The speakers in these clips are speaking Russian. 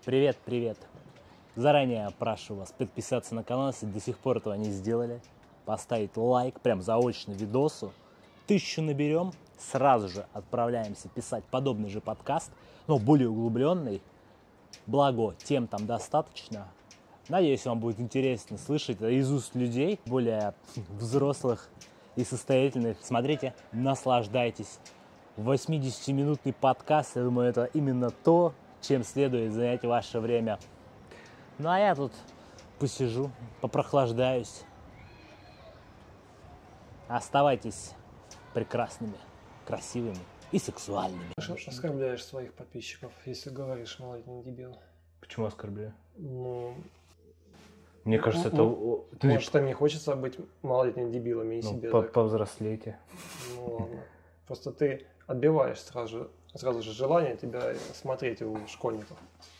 Привет, привет. Заранее прошу вас подписаться на канал, если до сих пор этого не сделали. Поставить лайк, прям заочно видосу. 1000 наберем, сразу же отправляемся писать подобный же подкаст, но более углубленный. Благо, тем там достаточно. Надеюсь, вам будет интересно слышать это из уст людей, более взрослых и состоятельных. Смотрите, наслаждайтесь. 80-минутный подкаст, я думаю, это именно то, чем следует занять ваше время. Ну а я тут посижу, попрохлаждаюсь. Оставайтесь прекрасными, красивыми и сексуальными. Оскорбляешь своих подписчиков, если говоришь малолетний дебил. Почему оскорбляю? Ну, Мне кажется, это... может, им не хочется быть малолетними дебилами и себе так. Повзрослейте. Ну ладно. Просто ты отбиваешь сразу же желание тебя смотреть у школьников.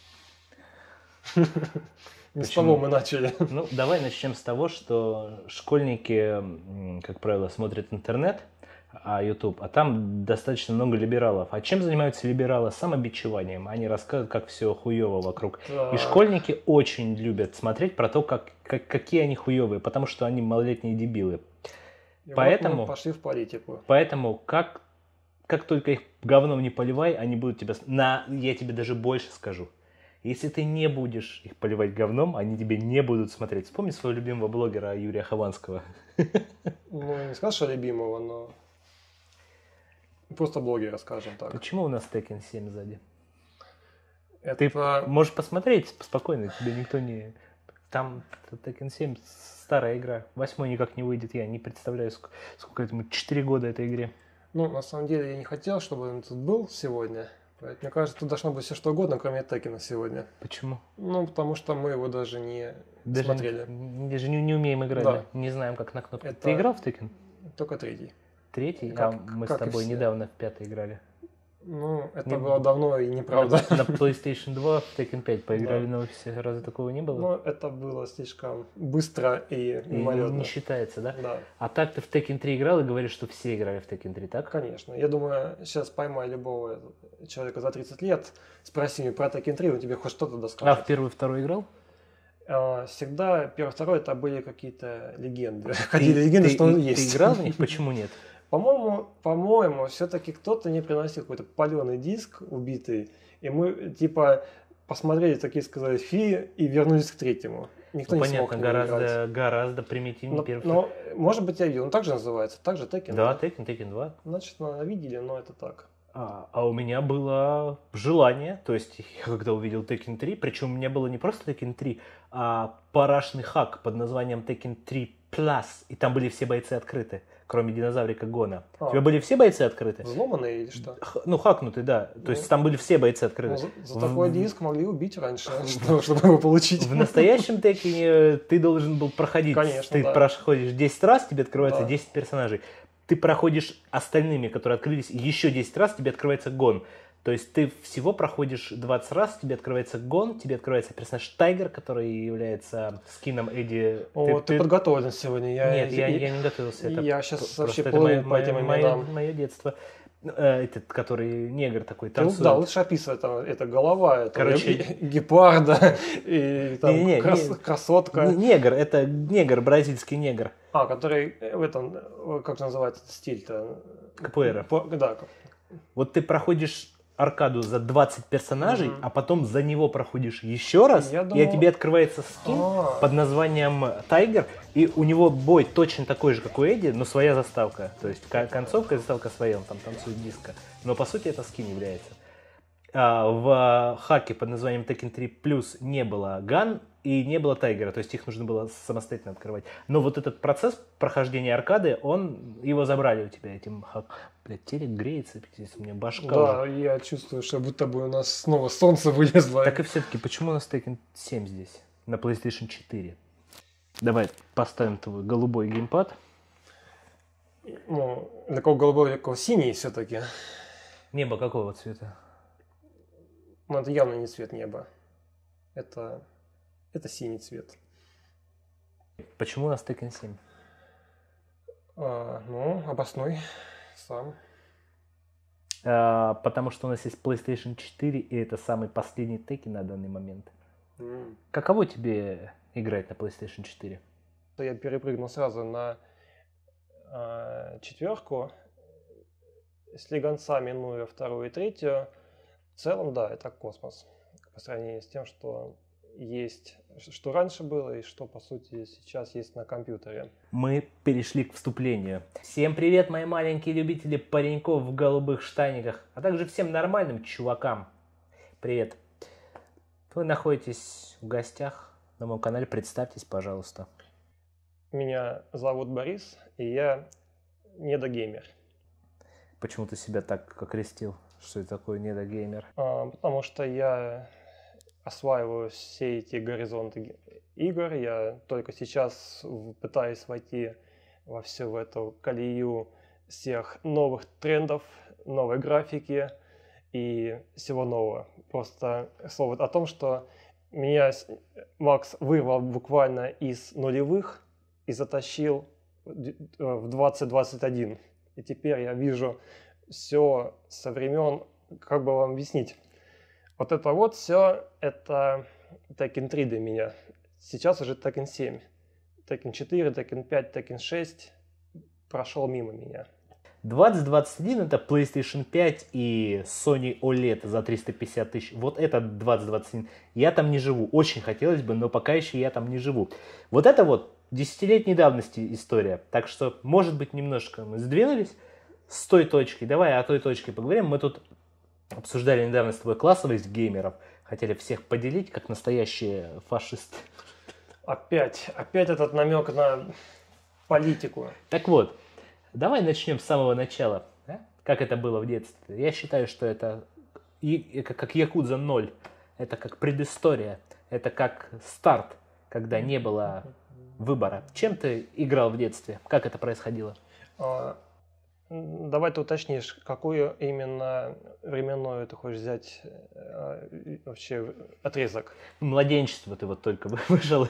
Не с того мы начали. Ну, давай начнем с того, что школьники, как правило, смотрят интернет, YouTube, а там достаточно много либералов. А чем занимаются либералы? Самобичеванием. Они рассказывают, как все хуево вокруг. Да. И школьники очень любят смотреть про то, какие они хуевые, потому что они малолетние дебилы. И Поэтому, вот мы пошли в политику. Поэтому как только их говном не поливай, они будут тебя... Я тебе даже больше скажу. Если ты не будешь их поливать говном, они тебе не будут смотреть. Вспомни своего любимого блогера Юрия Хованского. Ну, не скажешь, что любимого, но... Просто блогера, скажем так. Почему у нас Tekken 7 сзади? Это... Ты можешь посмотреть спокойно, тебе никто не... Там Tekken 7 старая игра. 8 никак не выйдет, я не представляю, сколько этому 4 года этой игре. Ну, на самом деле, я не хотел, чтобы он тут был сегодня. Поэтому, мне кажется, тут должно быть все что угодно, кроме Текена сегодня. Почему? Ну, потому что мы его даже не смотрели. Даже не умеем играть, Да. Да? Не знаем, как на кнопку. Это... Ты играл в Tekken? Только третий. Третий? Мы с как тобой и все. недавно в 5-й играли. Ну, это было давно и неправда. На PlayStation 2 в Tekken 5 поиграли, но все раза такого не было? Но это было слишком быстро и мимолетно. Не считается, да? Да. А так ты в Tekken 3 играл и говоришь, что все играли в Tekken 3, так? Конечно. Я думаю, сейчас поймай любого человека за 30 лет, спроси его про Tekken 3, он тебе хоть что-то А доскажет. в первый и второй играл? Всегда первый, второй это были какие-то легенды. Ходили легенды, что он есть. Ты играл в них? Почему нет? По-моему, все-таки кто-то не приносил какой-то паленый диск убитый, и мы типа посмотрели, такие сказали, фи, и вернулись к третьему. Никто не смог гораздо примитивнее первый. Но, может быть, я видел, он также называется, также Tekken. Да, Tekken 2. Значит, наверное, видели, но это так. А у меня было желание, то есть я когда увидел Tekken 3, причем у меня было не просто Tekken 3, а парашный хак под названием Tekken 3 Plus, и там были все бойцы открыты, кроме динозаврика Гона. У тебя были все бойцы открыты? Взломанные или что? Ну, хакнутый, да. То есть там были все бойцы открыты. За такой диск могли убить раньше, чтобы его получить. В настоящем Текине ты должен был проходить. Конечно, ты проходишь 10 раз, тебе открывается 10 персонажей. Ты проходишь остальными, которые открылись, еще 10 раз, тебе открывается Гон. То есть ты всего проходишь 20 раз, тебе открывается Гон, тебе открывается персонаж Тайгер, который является скином Эдди. Ты подготовлен сегодня. Нет, я не готовился. Я сейчас вообще плыву по этим именам. Мое детство. Этот, который негр такой танцует. Да, лучше описывать, это голова, это гепарда, и там красотка. Это негр, бразильский негр. Который в этом, как называется этот стиль-то? КПР. Да. Вот ты проходишь аркаду за 20 персонажей, а потом за него проходишь еще раз, и тебе открывается скин под названием Тайгер, и у него бой точно такой же, как у Эдди, но своя заставка. То есть концовка и заставка своя, он там танцует диско. Но по сути это скин является. В хаке под названием Tekken 3 Plus не было Ган и не было Тайгера, то есть их нужно было самостоятельно открывать. Но вот этот процесс прохождения аркады, его забрали у тебя этим хаком. Блядь, телек греется, пиздец, у меня башка. Да, уже. Я чувствую, что будто бы у нас снова солнце вылезло. Так и все-таки, почему у нас Tekken 7 здесь, на PlayStation 4? Давай поставим твой голубой геймпад. Ну, для кого голубой, для кого синий все-таки. Небо какого цвета? Ну, это явно не цвет неба. Это синий цвет. Почему у нас Tekken 7? Обоснуй сам. потому что у нас есть PlayStation 4, и это самый последний Tekken на данный момент. Каково тебе играть на PlayStation 4? Я перепрыгнул сразу на 4, слегонца минуя 2 и 3. В целом, да, это космос по сравнению с тем, что есть, что раньше было и что, по сути, сейчас есть на компьютере. Мы перешли к вступлению. Всем привет, мои маленькие любители пареньков в голубых штаниках, а также всем нормальным чувакам. Привет. Вы находитесь в гостях на моем канале, представьтесь, пожалуйста. Меня зовут Борис, и я недогеймер. Почему ты себя так окрестил? Что это такое недогеймер? Потому что я осваиваю все эти горизонты игр. Я только сейчас пытаюсь войти во всю эту колею всех новых трендов, новой графики и всего нового. Просто слово о том, что меня Макс вырвал буквально из нулевых и затащил в 2021. И теперь я вижу все со времен, как бы вам объяснить. Вот это вот все, это Tekken 3 для меня. Сейчас уже Tekken 7. Tekken 4, Tekken 5, Tekken 6 прошел мимо меня. 2021 это PlayStation 5 и Sony OLED за 350 тысяч. Вот это 2021. Я там не живу. Очень хотелось бы, но пока еще я там не живу. Вот это вот десятилетней давности история. Так что, может быть, немножко мы сдвинулись с той точки. Давай о той точке поговорим. Мы тут обсуждали недавно с тобой классовость геймеров. Хотели всех поделить, как настоящие фашисты. Опять этот намек на политику. Так вот, давай начнем с самого начала. Да? Как это было в детстве. Я считаю, что это как Якудза 0. Это как предыстория. Это как старт, когда не было выбора. Чем ты играл в детстве? Как это происходило? Давай ты уточнишь, какую именно временную ты хочешь взять вообще отрезок? Младенчество ты вот только вышел.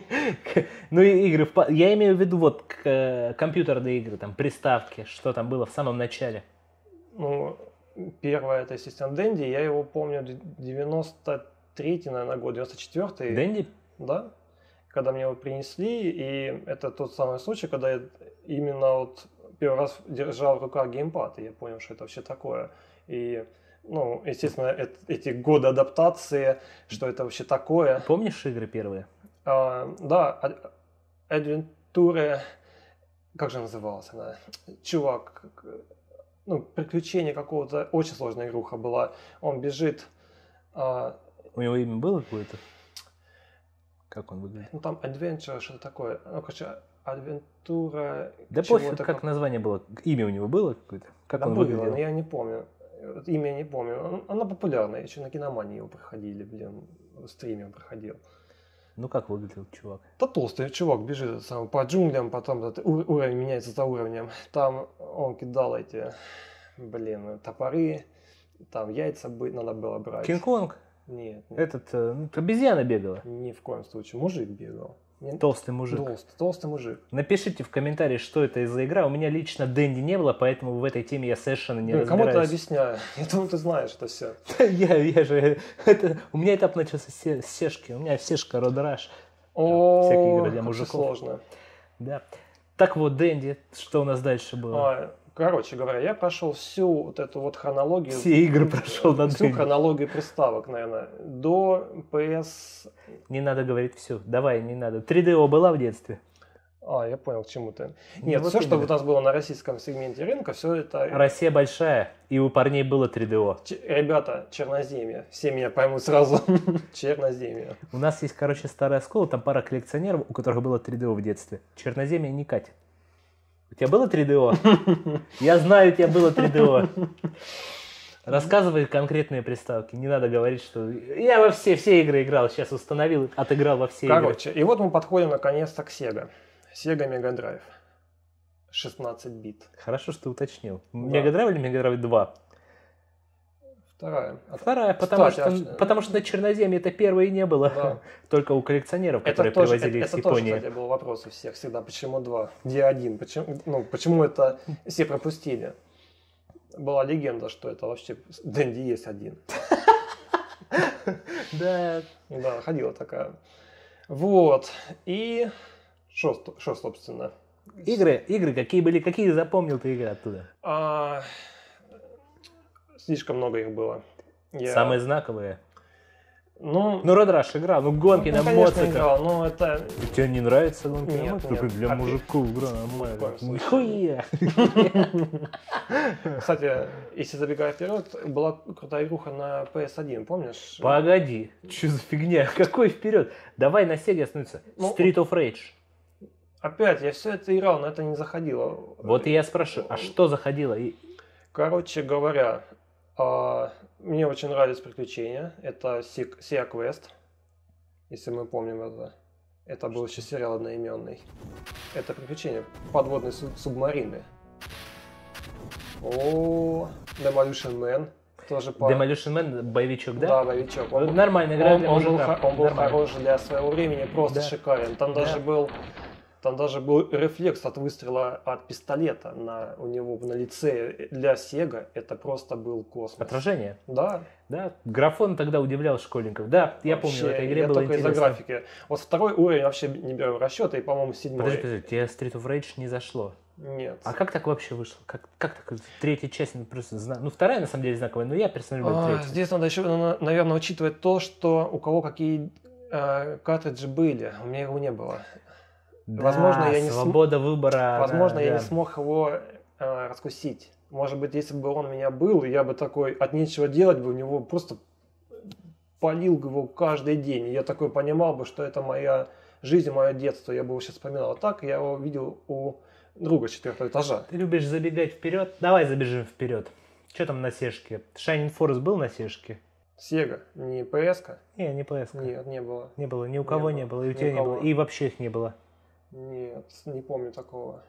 Ну и игры. Я имею в виду вот компьютерные игры, там приставки, что там было в самом начале. Ну, первое это, естественно, Дэнди. Я его помню 93-й, наверное, год, 94-й. Дэнди? Да. Когда мне его принесли, и это тот самый случай, когда я именно вот первый раз держал в руках геймпад, и я понял, что это вообще такое. И, ну, естественно, эти годы адаптации, что это вообще такое. Помнишь игры первые? Да, Adventure, как же называлась она? Чувак, ну, приключение какого-то, очень сложная игруха была. Он бежит. У него имя было какое-то? Как он выглядит? Ну, там Adventure, что-то такое. Ну, короче, Адвентура. Да пофиг, как название было. Имя у него было какое-то? Как да он было, выглядел? но я не помню. Имя не помню. Она популярная. Еще на Киномании его проходили, блин. В стриме он проходил. Ну, как выглядел чувак? Да толстый чувак бежит сам по джунглям, потом этот уровень меняется за уровнем. Там он кидал эти, блин, топоры. Там яйца надо было брать. Кинг-Конг? Нет. Обезьяна бегала? Ни в коем случае. Мужик бегал. Толстый мужик. Толстый мужик. Напишите в комментарии, что это за игра. У меня лично Дэнди не было, поэтому в этой теме я совершенно не разбираюсь. Кому-то объясняю. Я думаю, ты знаешь это все. Я же... У меня этап начался с Сешки. У меня Сешка, Родраш. Всякие игры для мужиков. Сложно. Да. Так вот, Дэнди, что у нас дальше было? Короче говоря, я прошел всю вот эту вот хронологию. Все игры прошел на Всю хронологию приставок, наверное, до PS... Не надо говорить все. Давай, не надо. 3DO была в детстве? Я понял, к чему ты. Нет, все, что у нас было на российском сегменте рынка, все это... Россия большая, и у парней было 3DO. Ребята, Черноземье. Все меня поймут сразу. Черноземье. У нас есть, короче, старая школа, там пара коллекционеров, у которых было 3DO в детстве. Черноземье не катит. У тебя было 3DO? Я знаю, у тебя было 3DO. Рассказывай конкретные приставки. Не надо говорить, что я во все игры играл, сейчас установил, отыграл во все игры. Короче, и вот мы подходим наконец-то к Sega. Sega Mega Drive. 16 бит. Хорошо, что уточнил. Mega Drive или Mega Drive 2? Вторая, потому что на Черноземье это первое и не было. Да. Только у коллекционеров, которые привозили из Японии. Это тоже, кстати, был вопрос у всех всегда. Почему 2? Где 1? Почему это все пропустили? была легенда, что это вообще Дэнди есть один. Да. Да, ходила такая. Вот. И что, собственно? Игры какие были, какие запомнил ты игры оттуда? Слишком много их было. Самые знаковые? Ну, Road Rush играл, гонки на конечно, моциклах. играл, но это... Тебе не нравится гонки на Нет, моциклах? нет. Для мужиков игра нормальная. Нихуя! Кстати, если забегая вперед, была крутая игруха на PS1, помнишь? Погоди, что за фигня? Какой вперед? Давай на Sega остановиться. Street of Rage. Опять, я все это играл, но это не заходило. Вот и я спрашиваю, а что заходило? Короче говоря, мне очень нравились приключения. Это Sea Quest, если мы помним это. Это был еще сериал одноименный. Это приключения подводной субмарины. Demolition Man. Тоже Demolition Man, боевичок, да? Да, боевичок. Нормальная игра для мужика. Он был хорош для своего времени, просто шикарен. Там даже был рефлекс от выстрела от пистолета у него на лице. Для Sega это просто был космос. Отражение? Да. Да, графон тогда удивлял школьников. Да, я помню, в этой игре было интересно. Из-за графики. Вот второй уровень вообще не беру в расчет, и, по-моему, 7-й. Подожди, тебе Street of Rage не зашло? Нет. А как так вообще вышло? Как так? Третья часть, просто вторая на самом деле знаковая, но я персонально люблю третью. Здесь надо еще, наверное, учитывать то, что у кого какие картриджи были. У меня его не было. Да, возможно, свобода выбора. Возможно, я не смог его раскусить. Может быть, если бы он у меня был, я бы такой от нечего делать бы, у него просто палил его каждый день. И я такой понимал бы, что это моя жизнь, мое детство. Я бы его сейчас вспоминал. А так я его видел у друга 4-го этажа. Ты любишь забегать вперед? Давай забежим вперед. Что там на Сешке? Shining Force был на Сешке? Sega, не PS-ка? Не PS-ка. Нет, не было. Не было, ни у кого не было, и у тебя не было, и вообще их не было. Нет, не помню такого.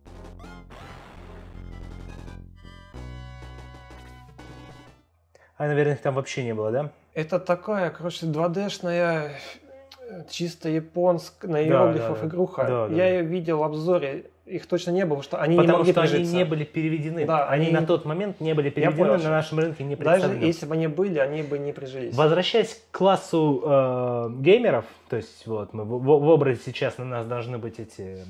А, наверное, их там вообще не было, да? Это такая, короче, 2D-шная, чисто японская, на иероглифов игруха. Да, я ее видел в обзоре, их точно не было, потому что они не могли прижиться. Потому что прижиться. они не были переведены. Да, они на тот момент не были переведены, на нашем рынке не представлены. Даже если бы они были, они бы не прижились. Возвращаясь к классу геймеров, то есть вот мы в образе сейчас на нас должны быть эти...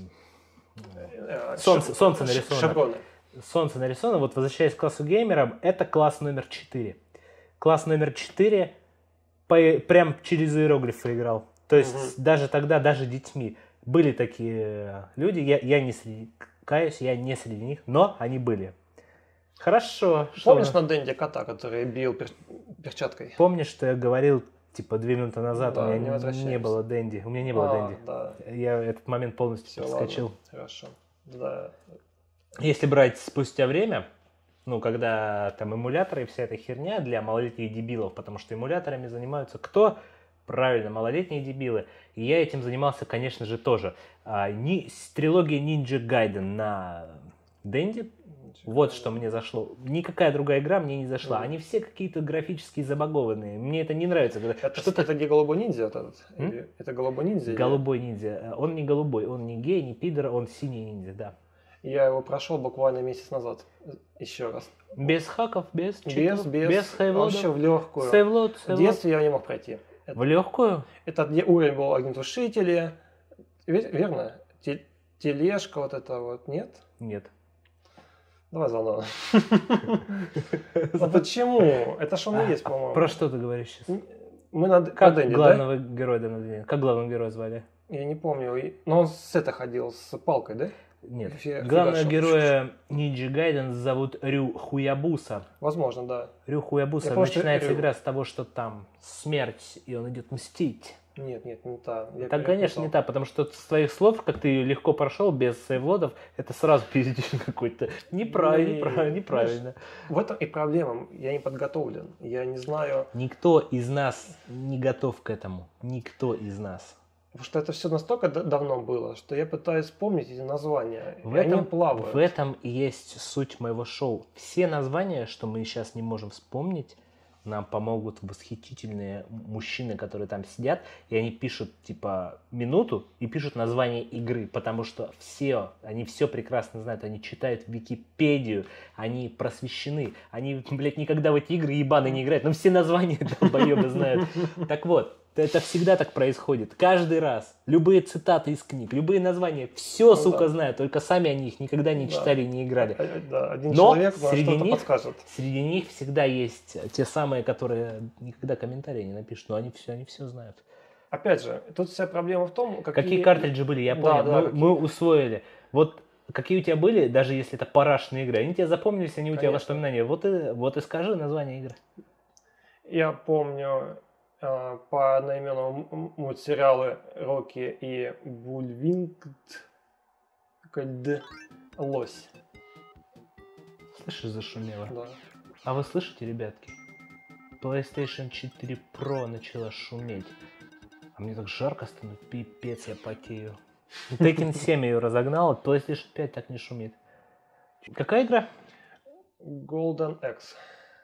Солнце нарисовано. Шевроны. Солнце нарисовано. Вот возвращаясь к классу геймеров, это класс номер 4. Класс номер 4 прям через иероглифы играл. То есть даже тогда, даже детьми были такие люди. Я не среди, каюсь, я не среди них, но они были. Хорошо. Помнишь на Дэнди кота, который бил перчаткой? Помнишь, что я говорил, типа, 2 минуты назад, да, у меня не было Дэнди. У меня не было Дэнди. Да. Я этот момент полностью проскочил. Хорошо. Да. Если брать спустя время, когда там эмуляторы и вся эта херня для малолетних дебилов, потому что эмуляторами занимаются кто? Правильно, малолетние дебилы. И я этим занимался, конечно же, тоже. Трилогия Ninja Gaiden на Денди. Вот что мне зашло. Никакая другая игра мне не зашла. Они все какие-то графически забагованные. Мне это не нравится. Это не голубой ниндзя этот? Это голубой ниндзя? Голубой ниндзя. Он не голубой, он не гей, не пидор, он синий ниндзя, да. Я его прошел буквально месяц назад. Еще раз. Без хаков, без читов, без сейвлодов? Вообще в легкую. Сейвлод. В детстве я не мог пройти. В легкую? Это где уровень был огнетушители. Верно? Тележка вот это вот, нет? Нет. Давай заново. Почему? Это что он есть, по-моему. Про что ты говоришь сейчас? Как главного героя донадели? Как главного героя звали? Я не помню. Но он с это ходил, с палкой, да? Нет. Главного героя Ninja Gaiden зовут Рю Хуябуса. Возможно, да. Рю Хуябуса. Начинается игра с того, что там смерть, и он идет мстить. Нет, не та. Так, конечно, не та, потому что с твоих слов, как ты ее легко прошел без сейвлодов, это сразу пиздец какой-то. Неправильно. В этом и проблема. Я не подготовлен. Я не знаю. Никто из нас не готов к этому. Никто из нас. Потому что это все настолько давно было, что я пытаюсь вспомнить эти названия. Они плавают. В этом и есть суть моего шоу. Все названия, что мы сейчас не можем вспомнить, нам помогут восхитительные мужчины, которые там сидят, и они пишут, типа, минуту и пишут название игры, потому что они все прекрасно знают, они читают Википедию, они просвещены, они, блядь, никогда в эти игры ебаные не играют, но все названия долбоебы знают. Так вот, это всегда так происходит. Каждый раз. Любые цитаты из книг, любые названия, все, сука, знают, только сами они их никогда не читали и не играли. Да, один Но человек вам что-то подскажет. среди них всегда есть те самые, которые никогда комментарии не напишут, но они все знают. Опять же, тут вся проблема в том, какие картриджи были, я понял, да, мы усвоили. Вот какие у тебя были, даже если это парашные игры, они тебе запомнились, они у тебя воспоминания. Вот и скажи название игры. Я помню по одноименному мультсериалы Рокки и Бульвингд Лось. Слышишь, зашумело? Да. А вы слышите, ребятки? PlayStation 4 Pro начала шуметь. А мне так жарко становится, пипец, я потею. Tekken 7 ее разогнал, PlayStation 5 так не шумит. Какая игра? Golden Axe.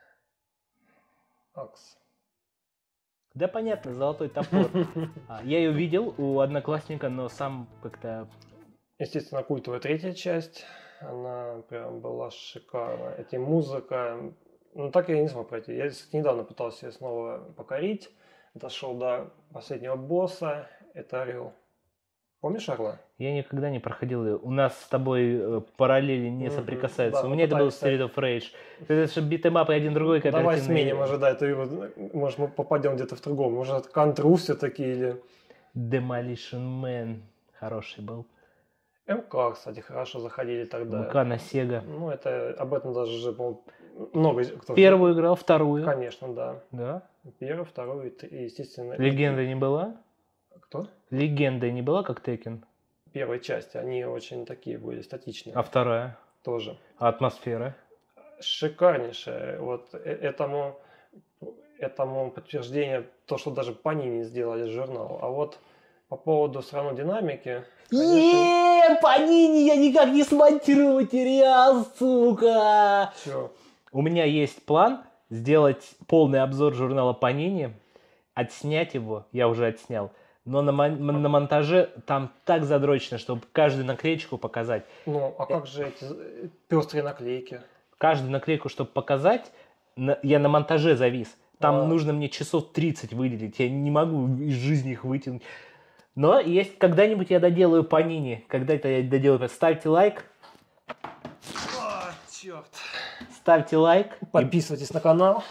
Да понятно, золотой топор. Я ее видел у одноклассника, но сам как-то... Естественно, культовая третья часть. Она прям была шикарна. Эти музыка... Ну, так я не смог пройти. Я недавно пытался ее снова покорить. Дошел до последнего босса. Это Орел. Помнишь Орла? Я никогда не проходил ее. У нас с тобой параллели не соприкасаются. Да, у меня это был Street of Rage. Это же битэмап и один другой кооперативный. Давай сменим ожидать. Может, мы попадем где-то в другом. Может, Контру все-таки или... Demolition Man. Хороший был. МК, кстати, хорошо заходили тогда. МК на Sega. Ну, это об этом даже, по-моему, много кто... Первую играл, вторую. Конечно, да. Да? Первую, вторую и, естественно... Легенда не была? Кто? Легенда не была, как Tekken? Первой части, они очень такие были статичные. А вторая? Тоже. А атмосфера? Шикарнейшая. Вот этому подтверждение то, что даже Panini сделали журнал. А вот по поводу все равно динамики... Panini, я никак не смонтирую материал, сука! Чё? У меня есть план сделать полный обзор журнала Panini, отснять его, я уже отснял, но на монтаже там так задрочено, чтобы каждую наклеечку показать. Ну, а как же эти пестрые наклейки? Каждую наклейку, чтобы показать, я на монтаже завис. Там нужно мне часов 30 выделить, я не могу из жизни их вытянуть. Но есть, когда-нибудь я доделаю Panini. Когда-то я доделаю. Ставьте лайк. О, черт. Ставьте лайк. Подписывайтесь на канал.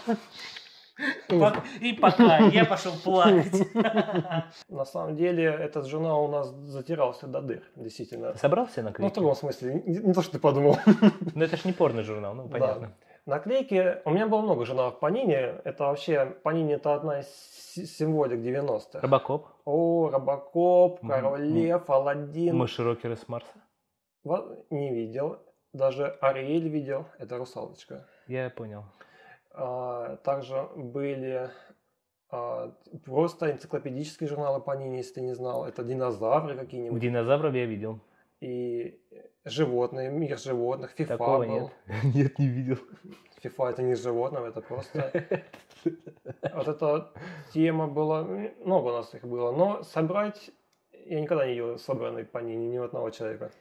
И пока. Я пошел плакать. На самом деле, этот журнал у нас затирался до дыр, действительно. Ты собрался Ну, наклейки? в другом смысле, не то, что ты подумал. Ну, это ж не порный журнал, ну, понятно. Да. Наклейки, у меня было много журналов Panini. Это вообще, Panini это одна из символик 90-х. Робокоп. О, Робокоп, Король Лев, Аладдин. Мыши-рокеры с Марса. Не видел. Даже Ариэль видел. Это русалочка. Я понял. Также были просто энциклопедические журналы Panini, если ты не знал. Это динозавры какие-нибудь. Динозавров я видел. И животные, мир животных, FIFA Такого был. нет. Нет, не видел. FIFA это не животное, это просто... Вот эта тема была, много у нас их было, но собрать, я никогда не видел собранный Panini ни у одного человека.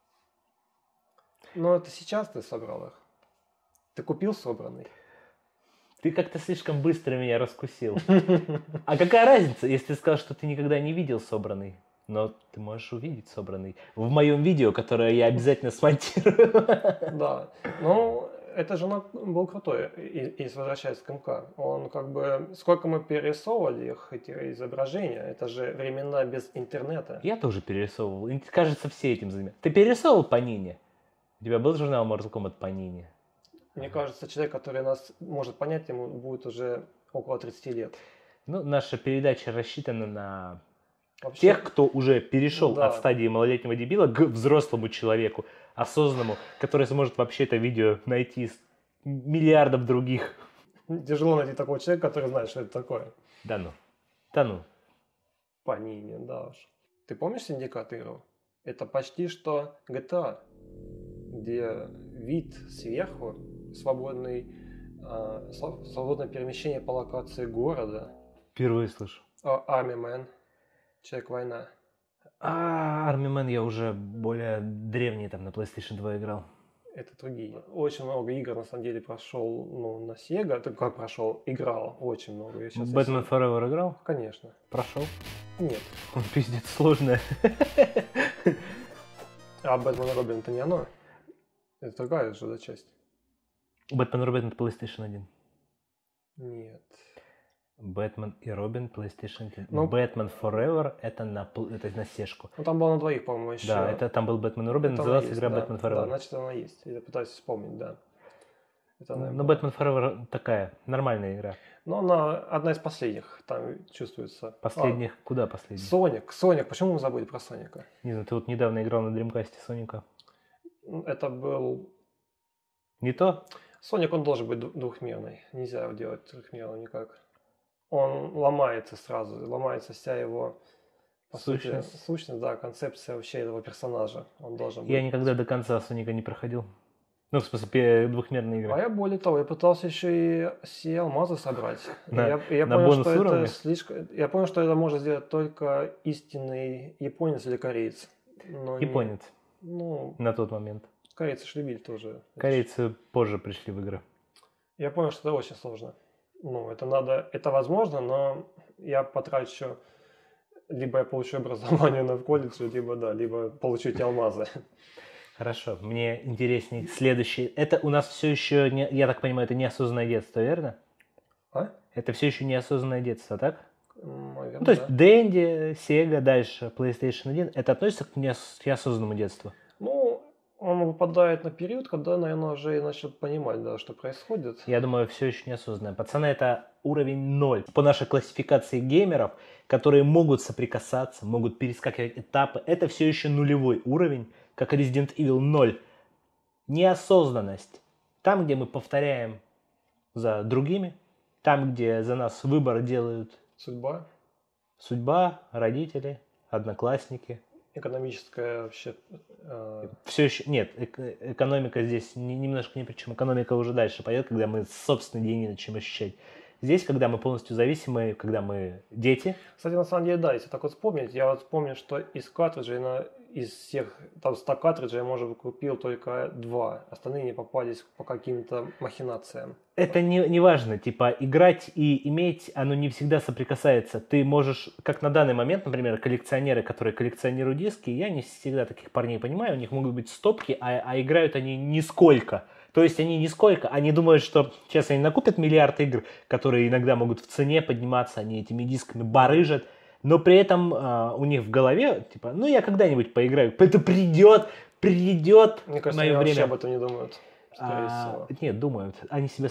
Но это сейчас ты собрал их. Ты купил собранный. Ты как-то слишком быстро меня раскусил. А какая разница, если ты сказал, что ты никогда не видел собранный? Но ты можешь увидеть собранный в моем видео, которое я обязательно смонтирую. Да, ну, это же был крутой, если возвращаясь к МК. Он как бы, сколько мы перерисовывали их, эти изображения, это же времена без интернета. Я тоже перерисовывал, и, кажется, все этим занимаются. Ты перерисовывал Panini? У тебя был журнал Mortal Kombat Panini? Мне кажется, человек, который нас может понять, ему будет уже около 30 лет. Ну, наша передача рассчитана на Вообще, тех, кто уже перешел да. от стадии малолетнего дебила к взрослому человеку, осознанному, который сможет вообще это видео найти из миллиардов других. Тяжело найти такого человека, который знает, что это такое. Да ну. Да ну. Panini, да уж. Ты помнишь Синдикат игру? Это почти что GTA, где вид сверху, свободный Свободное перемещение по локации города. Впервые слышу. Army Man. Человек-война. Army Man я уже более древний там на PlayStation 2 играл. Это другие. Очень много игр на самом деле прошел на Sega. Ты как прошел? Играл очень много. Batman Forever играл? Конечно. Прошел? Нет. Он пиздец сложный. А Batman Robin это не оно? Это другая же часть. Batman Robin это PlayStation 1. Нет. Бэтмен и Робин PlayStation 1. Ну, Batman Forever это на сешку. Ну там было на двоих, по-моему, еще. Да, это там был Бэтмен и Робин, называлась игра да, Batman Forever. Да, значит она есть. Я пытаюсь вспомнить, да. Это Но Batman Forever такая нормальная игра. Но она одна из последних, там чувствуется. Последних? Куда последних? Соник. Почему мы забыли про Соника? Не знаю, ты вот недавно играл на Dreamcast Соника. Это был... Не то? Соник, он должен быть двухмерный. Нельзя его делать трехмерным никак. Он ломается сразу, ломается вся его сущность, да, концепция вообще этого персонажа. Он должен быть. Я никогда до конца Соника не проходил. Ну, в смысле, двухмерные игры. А я более того, я пытался еще и все алмазы собрать. Я на понял, бонус что уровне? это слишком. Я понял, что это может сделать только истинный японец или кореец. Но Японец. Ну, на тот момент. Корейцы ж любили тоже. Корейцы позже пришли в игры. Я понял, что это очень сложно. Ну, это возможно, но я потрачу, либо я получу образование в колледже, либо получу эти алмазы. Хорошо, мне интереснее следующий. Это у нас все еще, я так понимаю, это неосознанное детство, верно? А? Это все еще неосознанное детство, так? Наверное, ну, то есть Dendy, Sega, дальше PlayStation 1, это относится к неосознанному детству? Ну, он выпадает на период, когда, наверное, уже и начал понимать, да, что происходит. Я думаю, все еще неосознанное. Пацаны, это уровень 0. По нашей классификации геймеров, которые могут соприкасаться, могут перескакивать этапы, это все еще нулевой уровень, как Resident Evil 0. Неосознанность. Там, где мы повторяем за другими, там, где за нас выбор делают судьба, родители, одноклассники. Экономическая вообще... Все еще... Нет, экономика здесь немножко ни при чем. Экономика уже дальше пойдет, когда мы собственные деньги начнем ощущать. Здесь, когда мы полностью зависимы, когда мы дети. Кстати, на самом деле, да, если так вот вспомнить, я вот помню, что из картриджей, из всех там 100 картриджей я, может быть, купил только 2. Остальные не попались по каким-то махинациям. Это не важно, типа, играть и иметь, оно не всегда соприкасается. Ты можешь, как на данный момент, например, коллекционеры, которые коллекционируют диски, я не всегда таких парней понимаю, у них могут быть стопки, а играют они нисколько. То есть они нисколько, они думают, что сейчас они накупят миллиард игр, которые иногда могут в цене подниматься, они этими дисками барыжат, но при этом у них в голове, типа, ну я когда-нибудь поиграю, это придет Мне кажется, мое они время. Вообще об этом не думают. Нет, думают. Они себя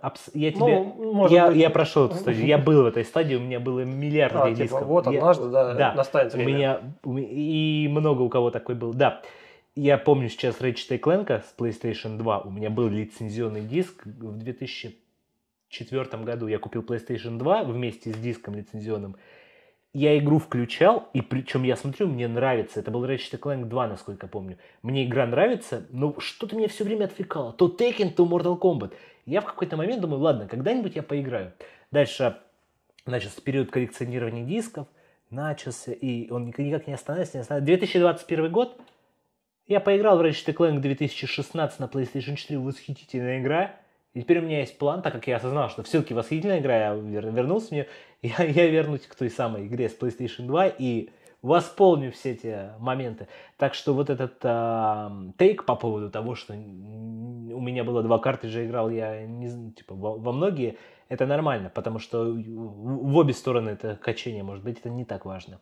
Я прошел эту стадию. Я был в этой стадии, у меня было миллиард дисков. Вот однажды, настанет время. И много у кого такой был. Да. Я помню сейчас Ratchet & Clank с PlayStation 2. У меня был лицензионный диск в 2004 году. Я купил PlayStation 2 вместе с диском лицензионным. Я игру включал, и причем я смотрю, мне нравится. Это был Ratchet & Clank 2, насколько помню. Мне игра нравится, но что-то меня все время отвлекало. То Tekken, то Mortal Kombat. Я в какой-то момент думаю, ладно, когда-нибудь я поиграю. Дальше начался период коллекционирования дисков. Начался, и он никак не останавливается. 2021 год. Я поиграл в Ratchet & Clank 2016 на PlayStation 4. Восхитительная игра. И теперь у меня есть план, так как я осознал, что все-таки восхитительная игра, я вернулся в нее, я вернусь к той самой игре с PlayStation 2 и восполню все эти моменты. Так что вот этот тейк по поводу того, что у меня было 2 картриджа, играл я во многие, это нормально, потому что в обе стороны это качение, может быть, это не так важно.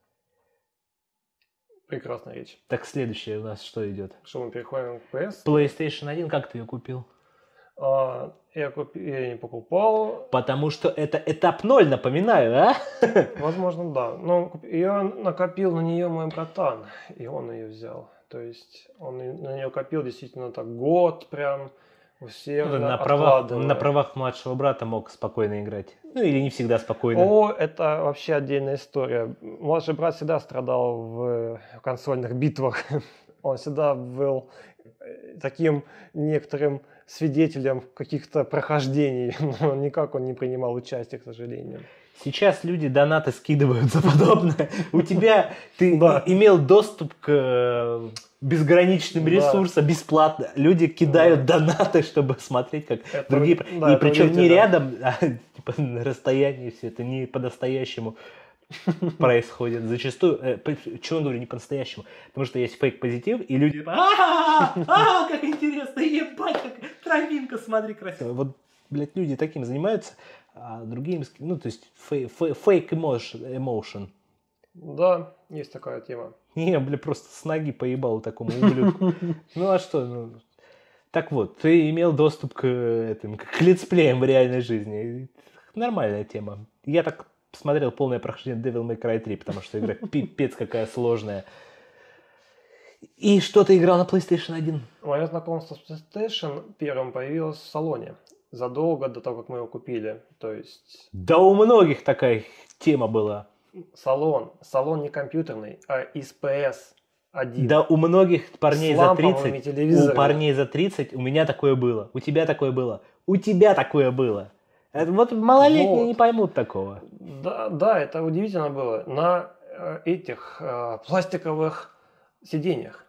Прекрасная речь. Так, следующее у нас что идет? Что, мы переходим к PS? PlayStation 1, как ты ее купил? Я не покупал. Потому что это этап 0, напоминаю, а? Возможно, да. Но ее накопил на нее мой братан, и он ее взял. То есть он на нее копил действительно так год прям. На правах младшего брата мог спокойно играть. Ну или не всегда спокойно. Это вообще отдельная история. Младший брат всегда страдал в консольных битвах. Он всегда был таким некоторым свидетелем каких-то прохождений, но никак он не принимал участие, к сожалению. Сейчас люди донаты скидывают за подобное. У тебя ты Да. имел доступ к безграничным Да. ресурсам бесплатно. Люди кидают донаты, чтобы смотреть, как Это другие. да, И это причем не удивительно. рядом, а типа на расстоянии все это не по-настоящему происходит. Зачастую, почему я говорю не по-настоящему? Потому что есть фейк-позитив, и люди типа, как интересно, ебать, как травинка, смотри, красиво. Вот, блядь, люди таким занимаются, а другие, ну, то есть фейк emotion. Да, есть такая тема. Не, бля, просто с ноги поебал такому ублюдку. Ну а что, ну... Так вот, ты имел доступ к летсплеям в реальной жизни. Нормальная тема. Я так смотрел полное прохождение Devil May Cry 3, потому что игра пипец какая сложная. И что ты играл на PlayStation 1? Мое знакомство с PlayStation первым появилось в салоне. Задолго до того, как мы его купили. То есть Да у многих такая тема была. салон не компьютерный, а из PS1. Да у многих парней С за ламповыми 30, телевизорами. у парней за 30, у меня такое было, у тебя такое было, у тебя такое было. Это вот малолетние Вот. не поймут такого. Да, это удивительно было. На этих пластиковых сиденьях.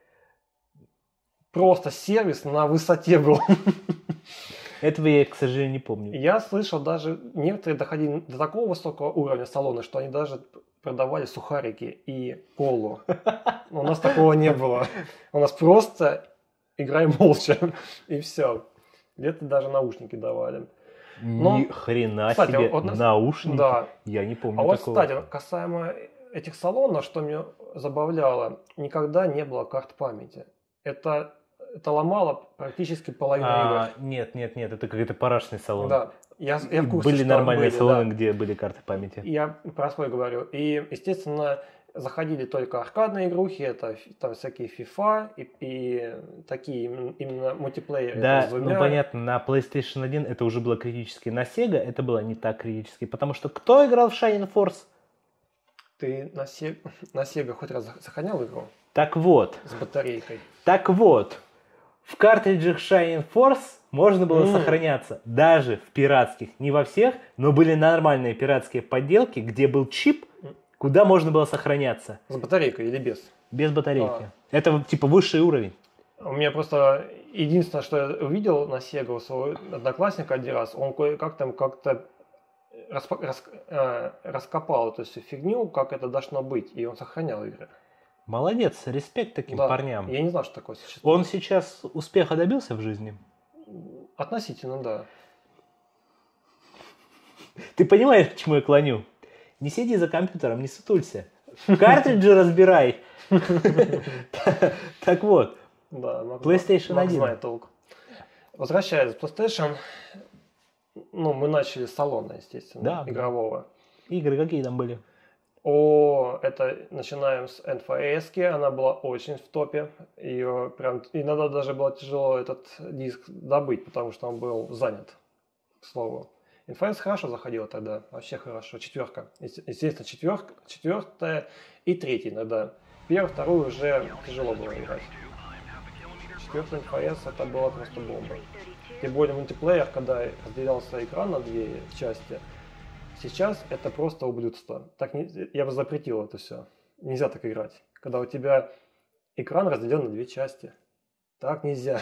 Просто сервис на высоте был. Этого я, к сожалению, не помню. Я слышал, даже некоторые доходили до такого высокого уровня салона, что они даже продавали сухарики и колу. Но у нас такого не было. У нас просто играй молча, и все. Где-то даже наушники давали. Ни хрена кстати, себе, вот наушники, Да. я не помню А вот, такого. кстати, касаемо этих салонов, что меня забавляло, никогда не было карт памяти. Это ломало практически половину игр. Нет, это какой-то парашный салон. Да, я в курсе, Были что нормальные были, салоны, да. где были карты памяти. Я про свой говорю. И, естественно, заходили только аркадные игрухи, это там всякие FIFA и такие именно мультиплееры. Да, с ну двумя. понятно, на PlayStation 1 это уже было критически. На Sega это было не так критически, потому что кто играл в Shining Force? Ты на Sega хоть раз сохранял игру Так вот, с батарейкой? в картриджах Shining Force можно было сохраняться даже в пиратских, не во всех, но были нормальные пиратские подделки, где был чип, куда можно было сохраняться. С батарейкой или без? Без батарейки. Это типа высший уровень. У меня просто единственное, что я увидел на Sega у своего одноклассника один раз, он как-то раскопал эту всю фигню, как это должно быть, и он сохранял игры. Молодец, респект таким Да, парням. я не знал, что такое существует. Он сейчас успеха добился в жизни? Относительно, да. Ты понимаешь, к чему я клоню? Не сиди за компьютером, не сутулься. Картриджи разбирай. Так вот, Да, PlayStation 1. знает толк. Возвращаясь к PlayStation, мы начали с салона, естественно, Да. игрового. игры какие там были? Это начинаем с NFS, она была очень в топе. Ее прям иногда даже было тяжело этот диск добыть, потому что он был занят, к слову. NFS хорошо заходила тогда, вообще хорошо. 4. Естественно, 4 и 3 иногда. 1, 2 уже тяжело было играть. 4 NFS это была просто бомба. Тем более мультиплеер, когда разделялся экран на 2 части. Сейчас это просто ублюдство. Я бы запретил это все. Нельзя так играть. Когда у тебя экран разделен на 2 части. Так нельзя.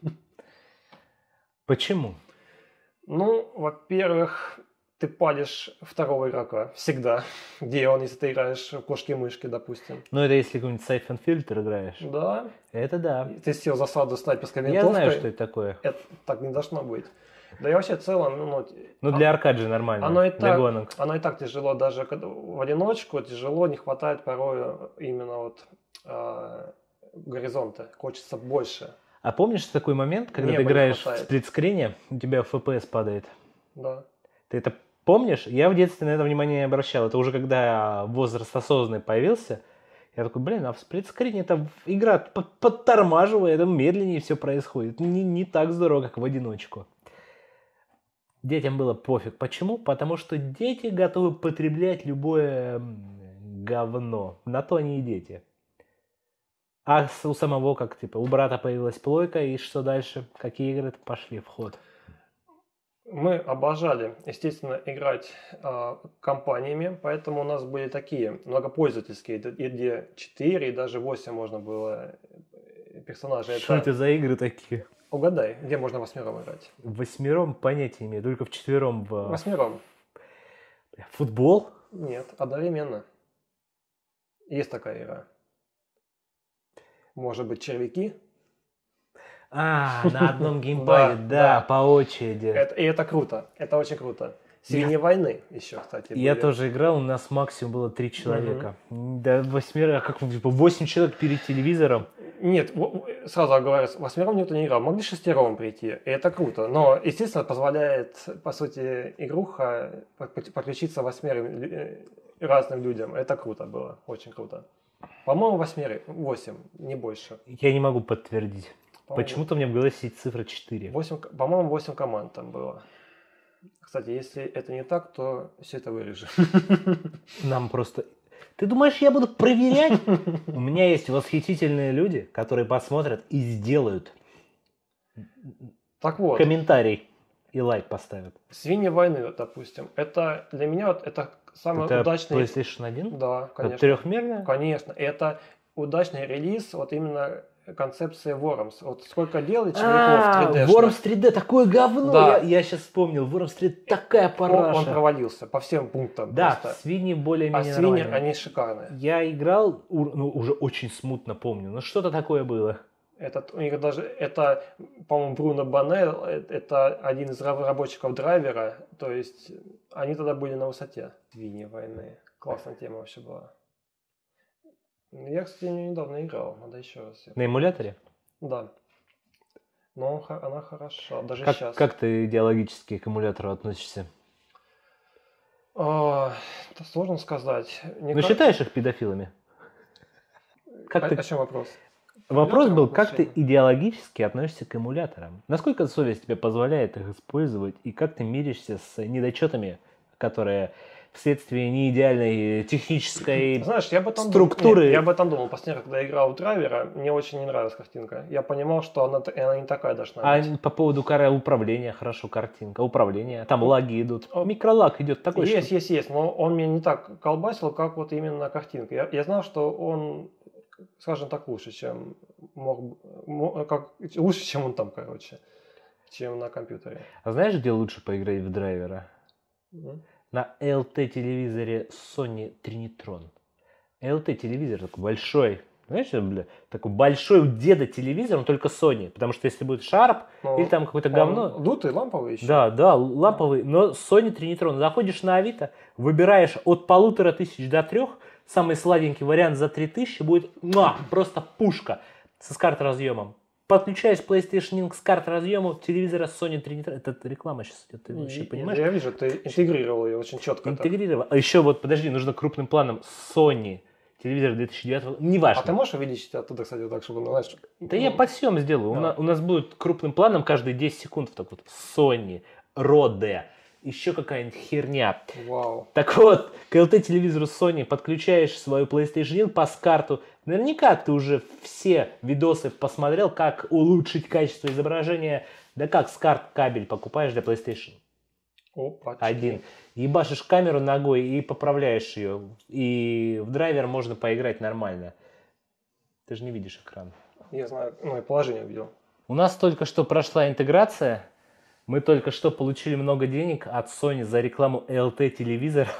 Почему? Во-первых, ты палишь второго игрока. Всегда. Где он, если ты играешь в кошки-мышки, допустим. Ну, это если какой-нибудь Siphon Filter играешь. Да. Это да. Ты сел в засаду снайперской Я винтовкой. знаю, что это такое. Это так не должно быть. Да и вообще в целом, Ну, для аркаджи нормально. Оно и для гонок. и так тяжело, даже в одиночку тяжело, не хватает порой именно горизонта. Хочется больше. А помнишь такой момент, когда Неба ты не играешь в хватает. сплитскрине, у тебя FPS падает? Да. Ты это помнишь? Я в детстве на это внимание не обращал. Это уже когда возраст осознанный появился. Я такой, а в сплитскрине это игра подтормаживает, там медленнее все происходит. Не так здорово, как в одиночку. Детям было пофиг. Почему? Потому что дети готовы потреблять любое говно. На то они и дети. А у самого как, типа, у брата появилась плойка, и что дальше? Какие игры пошли в ход? Мы обожали, естественно, играть компаниями, поэтому у нас были такие многопользовательские, где 4 и даже 8 можно было персонажей. Что это за игры такие? Угадай, где можно восьмером играть? Восьмером понятия имею, только вчетвером Восьмером? Футбол? Нет, одновременно. Есть такая игра. Может быть, червяки? На одном геймпаде, да, по очереди. И это круто, это очень круто. Свиньи войны еще, кстати, были. Я тоже играл, у нас максимум было 3 человека. Да, восьмером, как 8 человек перед телевизором. Нет, сразу говорю, восьмером никто не играл, могли шестером прийти, и это круто. Но, естественно, позволяет, по сути, игруха подключиться восьмерым разным людям. Это круто было, очень круто. По-моему, 8, не больше. Я не могу подтвердить. По-моему, Почему-то мне в голове сидит цифра 4. По-моему, 8 команд там было. Кстати, если это не так, то все это вырежем. Нам просто... Ты думаешь, я буду проверять? У меня есть восхитительные люди, которые посмотрят и сделают Так вот. комментарий и лайк поставят. Свиньи войны, допустим. Это для меня это самый это удачный... PlayStation 1? Да, конечно. Это трехмерная? Конечно. Это удачный релиз, вот именно концепция Worms. Вот сколько делает червяков 3D. Worms 3D, такое говно! Да. Я сейчас вспомнил. Worms 3D такая параша. Он провалился по всем пунктам. Да, просто. свиньи более-менее свиньи, нормальные. они шикарные. Я играл, уже очень смутно помню, но что-то такое было. У них даже, это, по-моему, Бруно Баннел, это один из разработчиков драйвера, то есть они тогда были на высоте. Свиньи войны. Классная тема вообще была. Я, кстати, в нее недавно играл, надо еще раз. На эмуляторе? Да. Но она хороша, даже как, сейчас. Как ты идеологически к эмулятору относишься? Это сложно сказать. Ну, считаешь их педофилами? О чем вопрос? Вопрос был, как ты идеологически относишься к эмуляторам? Насколько совесть тебе позволяет их использовать, и как ты миришься с недочетами, которые вследствие неидеальной технической структуры... Я об этом думал. Последний раз, когда я играл в драйвера, мне очень не нравилась картинка. Я понимал, что она не такая должна быть. А по поводу управления, хорошо, картинка, управление, там лаги идут, микролаг идет такой. Есть, но он меня не так колбасил, как вот именно картинка. Я знал, что он, скажем так, лучше, чем лучше, чем он там, короче, чем на компьютере. А знаешь, где лучше поиграть в драйвера? На LT-телевизоре Sony Trinitron. LT-телевизор такой большой. Знаешь, такой большой у деда телевизор, но только Sony. Потому что если будет Sharp или там какое-то говно... Дутый, ламповый еще? Да, ламповый. Но Sony Trinitron. Заходишь на Авито, выбираешь от 1500 до 3, самый сладенький вариант за 3000 будет просто пушка с карт-разъемом. Подключаюсь PlayStation Link с карт-разъему телевизора Sony Trinitron. Это реклама сейчас идет, ты вообще понимаешь? Я вижу, ты интегрировал ее очень четко. Интегрировал. А еще вот, подожди, нужно крупным планом Sony телевизор 2009, неважно. А ты можешь увеличить оттуда, кстати, так, чтобы, знаешь... Да я подсъем сделаю. Да. У нас будет крупным планом каждые 10 секунд так вот. Sony, Rode, еще какая-нибудь херня. Вау. Так вот, к LT-телевизору Sony подключаешь свою PlayStation 1 по карту. Наверняка ты уже все видосы посмотрел, как улучшить качество изображения. Да как с карт кабель покупаешь для PlayStation. Один. Ебашишь камеру ногой и поправляешь ее. И в драйвер можно поиграть нормально. Ты же не видишь экран. Я знаю, я положение видел. У нас только что прошла интеграция. Мы только что получили много денег от Sony за рекламу LT-телевизора.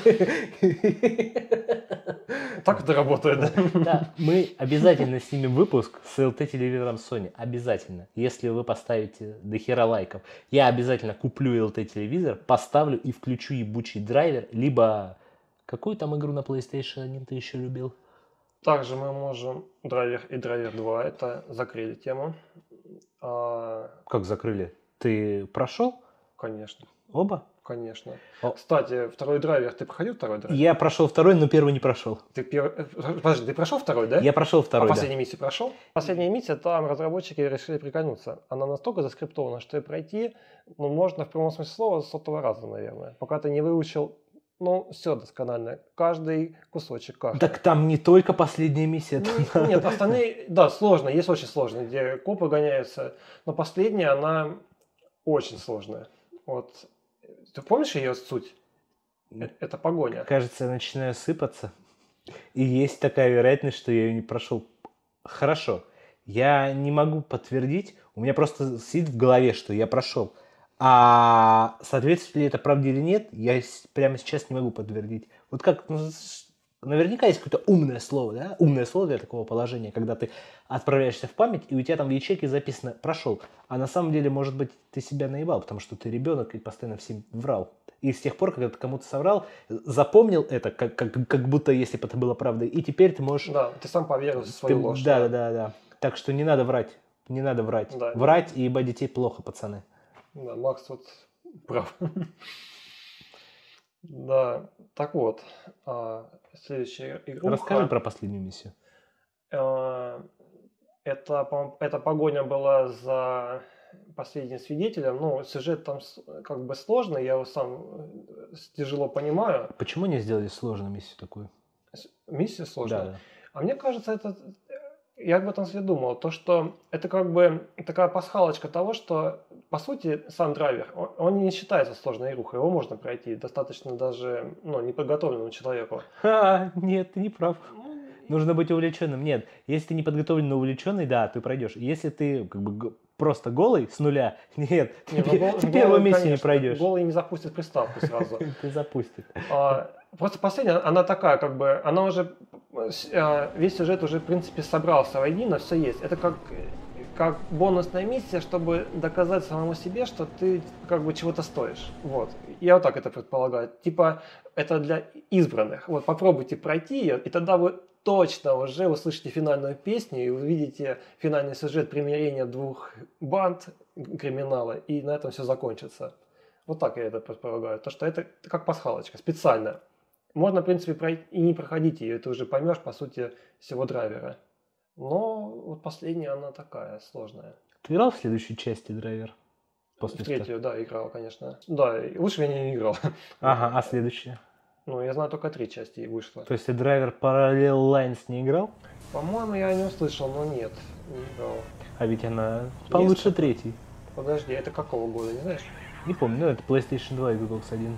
Так это работает, да? Да, мы обязательно снимем выпуск с LT-телевизором Sony. Обязательно. Если вы поставите дохера лайков. Я обязательно куплю LT-телевизор, поставлю и включу ебучий драйвер. Либо... Какую там игру на PlayStation 1 ты еще любил? Также мы можем драйвер и драйвер 2. Это закрыли тему. Как закрыли? Ты прошел? Конечно. Оба? Конечно. Кстати, второй драйвер, ты проходил второй драйвер? Я прошел второй, но первый не прошел. Подожди, ты прошел второй, да? Я прошел второй, последнюю миссию прошел? Последняя миссия, там разработчики решили прикольнуться. Она настолько заскриптована, что и пройти, можно в прямом смысле слова с 100-го раза, наверное. Пока ты не выучил Ну, все досконально. Каждый кусочек, каждый. Так там не только последняя миссия. Нет, остальные, да, сложно, есть очень сложные, где копы гоняются, но последняя, она очень сложная. Вот, ты помнишь ее суть? Это погоня. Кажется, я начинаю сыпаться. И есть такая вероятность, что я ее не прошел. Хорошо. Я не могу подтвердить. У меня просто сидит в голове, что я прошел. А соответствует ли это правде или нет, я прямо сейчас не могу подтвердить. Вот как, наверняка есть какое-то умное слово, да? Умное слово для такого положения, когда ты отправляешься в память, и у тебя там в ячейке записано «прошел». А на самом деле, может быть, ты себя наебал, потому что ты ребенок и постоянно всем врал. И с тех пор, когда ты кому-то соврал, запомнил это, как будто если бы это было правдой, и теперь ты можешь... Да, ты сам поверил в свою ложь. Да. Так что не надо врать. Не надо врать. Да. Врать и ебать детей плохо, пацаны. Да, Макс вот прав. Да, так вот, следующая игруха. Расскажи про последнюю миссию. Эта погоня была за последним свидетелем. Ну, сюжет там как бы сложный, я его сам тяжело понимаю. Почему не сделали сложную миссию такую? Миссия сложная? Да. А мне кажется, я об этом себе думал, то, что это как бы такая пасхалочка того, что, по сути, сам драйвер, он не считается сложной игрухой, его можно пройти достаточно даже, неподготовленному человеку. Нет, ты не прав. Нужно быть увлеченным. Нет, если ты не подготовлен, но увлеченный, да, ты пройдешь. Если ты как бы просто голый с нуля, нет, ты первую миссию не пройдешь. Голый не запустит приставку сразу. Ты запустит. Просто последняя, она такая, как бы, она уже, весь сюжет уже, в принципе, собрался воедино, все есть. Это как бонусная миссия, чтобы доказать самому себе, что ты как бы чего-то стоишь. Вот. Я вот так это предполагаю. Типа, это для избранных. Вот попробуйте пройти ее, и тогда вы точно уже услышите финальную песню и увидите финальный сюжет примирения двух банд криминала, и на этом все закончится. Вот так я это предполагаю. То, что это как пасхалочка, специально. Можно, в принципе, пройти и не проходить ее, и ты уже поймешь, по сути, всего драйвера. Но вот последняя, она такая сложная. Ты играл в следующей части драйвер? В третью, да, играл, конечно. Да, лучше я не играл. Ага, а следующая? Ну, я знаю, только 3 части вышло. То есть ты драйвер Parallel Lines не играл? По-моему, я не услышал, но нет, не играл. А ведь она получше третьей. Подожди, это какого года, не знаешь? Не помню, это PlayStation 2 и Xbox 1.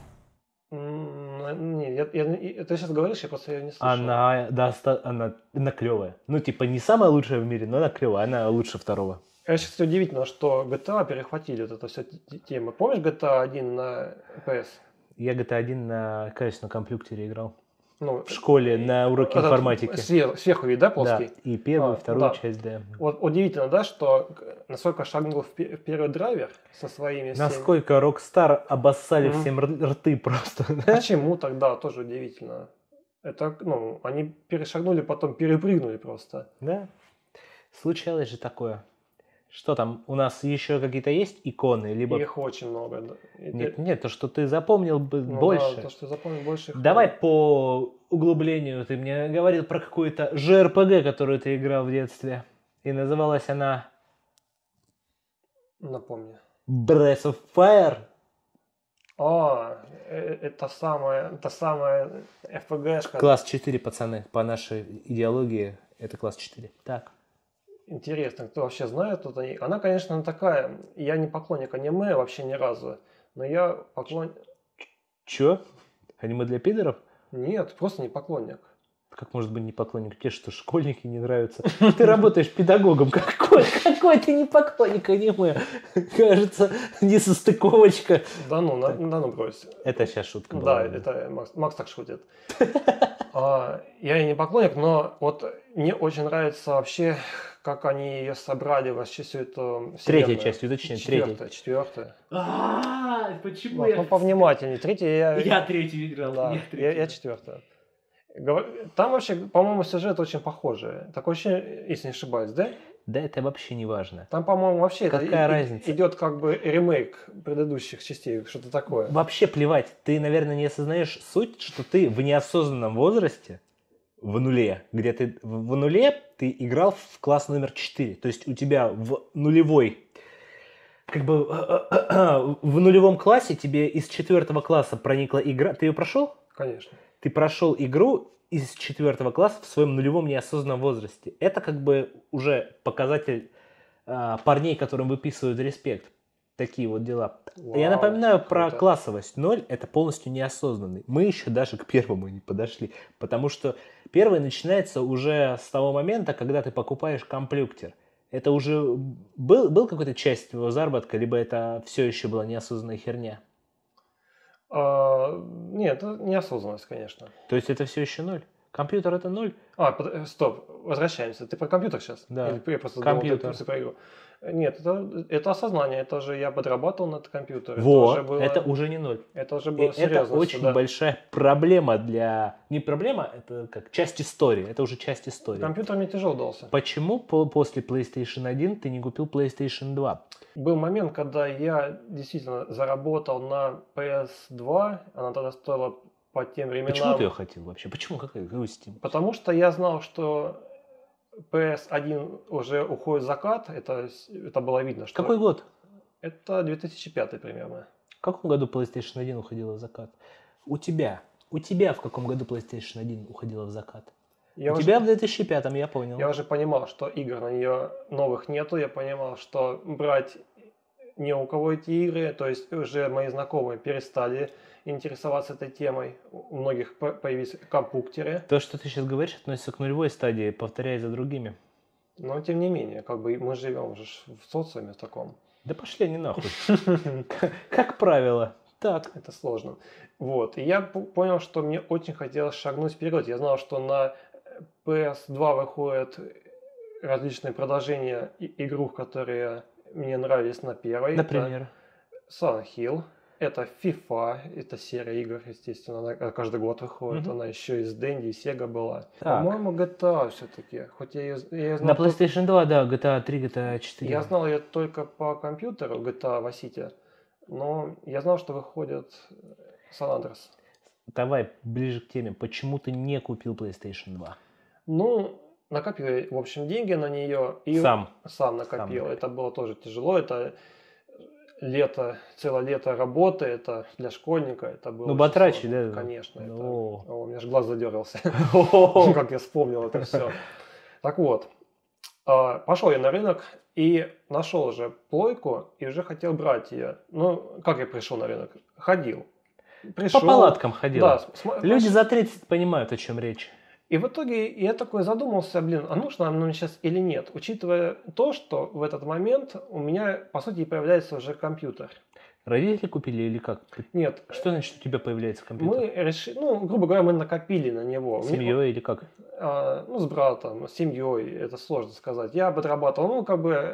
Нет, ты сейчас говоришь, я просто ее не слышал. Она клевая. Ну, типа, не самая лучшая в мире, но она клевая, она лучше второго. Я сейчас удивительно, что GTA перехватили вот эту всю тему. Помнишь GTA 1 на PS? Я GTA 1 на качественном компьютере играл. В школе на уроке информатики. Сверху вид, да, плоский? Да, и первую, и вторую часть, да. Вот удивительно, да, что насколько шагнул вперед драйвер со своими... Насколько Rockstar обоссали всем рты просто. Почему тогда? Тоже удивительно. Это, они перешагнули, потом перепрыгнули просто. Да. Случалось же такое. Что там, у нас еще какие-то есть иконы? Либо... Их очень много. Да. Нет, то, что ты запомнил больше. Да, то, что запомнил больше. Давай по углублению. Ты мне говорил про какую-то JRPG, которую ты играл в детстве. И называлась она... Напомни. Breath of Fire. Это самая FPG-шка. Класс 4, пацаны. По нашей идеологии это класс 4. Так. Интересно, кто вообще знает тут они. Она, конечно, такая. Я не поклонник аниме вообще ни разу. Но я поклонник... Чё? Аниме для пидоров? Нет, просто не поклонник. Как может быть не поклонник? Тебе что, школьники не нравятся? Ты работаешь педагогом. Какой ты не поклонник аниме? Кажется, несостыковочка. Да ну, брось. Это сейчас шутка была. Да, это Макс так шутит. Я и не поклонник, но вот мне очень нравится вообще, как они ее собрали, вообще всю эту вселенную. Третья часть, уточнем, третья. Четвертая. Почему я... Повнимательнее. Третья Я третью играл. Да, я четвертая. Там вообще, по-моему, сюжет очень похожий. Такое ощущение, если не ошибаюсь, да? Да это вообще не важно. Там, по-моему, вообще какая разница? Идет как бы ремейк предыдущих частей, что-то такое. Вообще плевать. Ты, наверное, не осознаешь суть, что ты в неосознанном возрасте, в нуле, где ты в нуле, ты играл в класс номер 4. То есть у тебя в нулевой как бы в нулевом классе тебе из 4 класса проникла игра. Ты ее прошел? Конечно. Ты прошел игру из 4 класса в своем нулевом неосознанном возрасте. Это как бы уже показатель парней, которым выписывают респект. Такие вот дела. Вау, Я напоминаю про круто. классовость. 0 это полностью неосознанный. Мы еще даже к первому не подошли. Потому что первый начинается уже с того момента, когда ты покупаешь компьютер. Это уже был какой-то часть твоего заработка, либо это все еще была неосознанная херня? Нет, это неосознанность, конечно. То есть это все еще 0? Компьютер это 0? Стоп, возвращаемся. Ты про компьютер сейчас? Да. Или я просто Компьютер. думал, ты про игру? Нет, это осознание. Это же я подрабатывал над компьютером. Вот, это уже не 0. Это уже было Это серьезно. очень большая проблема для... Не проблема, это как часть истории. Это уже часть истории. Компьютер мне тяжело дался. Почему после PlayStation 1 ты не купил PlayStation 2? Был момент, когда я действительно заработал на PS2. Она тогда стоила по тем временам... Почему ты ее хотел вообще? Почему? Какая стим? Потому что я знал, что PS1 уже уходит в закат. Это было видно. Что Какой год? Это 2005 примерно. В каком году PlayStation 1 уходила в закат? У тебя в каком году PlayStation 1 уходила в закат? У тебя в 2005-м, я понял. Я уже понимал, что игр на нее новых нету. Я понимал, что брать не у кого эти игры. То есть уже мои знакомые перестали интересоваться этой темой. У многих появились компьютеры. То, что ты сейчас говоришь, относится к нулевой стадии, повторяй за другими. Но тем не менее, как бы мы живем уже в социуме таком. Да пошли они нахуй. Как правило. Так. Это сложно. Вот. И я понял, что мне очень хотелось шагнуть вперед. Я знал, что на PS2 выходят различные продолжения игрух, которые мне нравились на первой. Например? Это Silent Hill, это FIFA, это серия игр, естественно, она каждый год выходит. Она еще из Dendy, и Sega была. Так. По-моему, GTA все-таки. Хоть я ее знал... На PlayStation 2, да, GTA 3, GTA 4. Я знал ее только по компьютеру, GTA Vice City. Но я знал, что выходит San Andreas. Давай ближе к теме. Почему ты не купил PlayStation 2? Ну, накопил я, в общем, деньги на нее. И Сам накопил. Это было тоже тяжело. Это целое лето работы. Это для школьника. Это было ну, батрачи, да? Конечно. О. У меня аж глаз задергался. Как я вспомнил это все. Так вот. Пошел я на рынок и нашел уже плойку и уже хотел брать ее. Ну, как я пришел на рынок? Ходил. Пришел. По палаткам ходил. Да, люди за 30 понимают, о чем речь. И в итоге я такой задумался, а нужно оно мне сейчас или нет, учитывая то, что в этот момент у меня, по сути, появляется уже компьютер. Родители купили или как? Нет. Что значит у тебя появляется компьютер? Мы решили, грубо говоря, мы накопили на него. С семьей или как? С братом, с семьей, это сложно сказать. Я подрабатывал,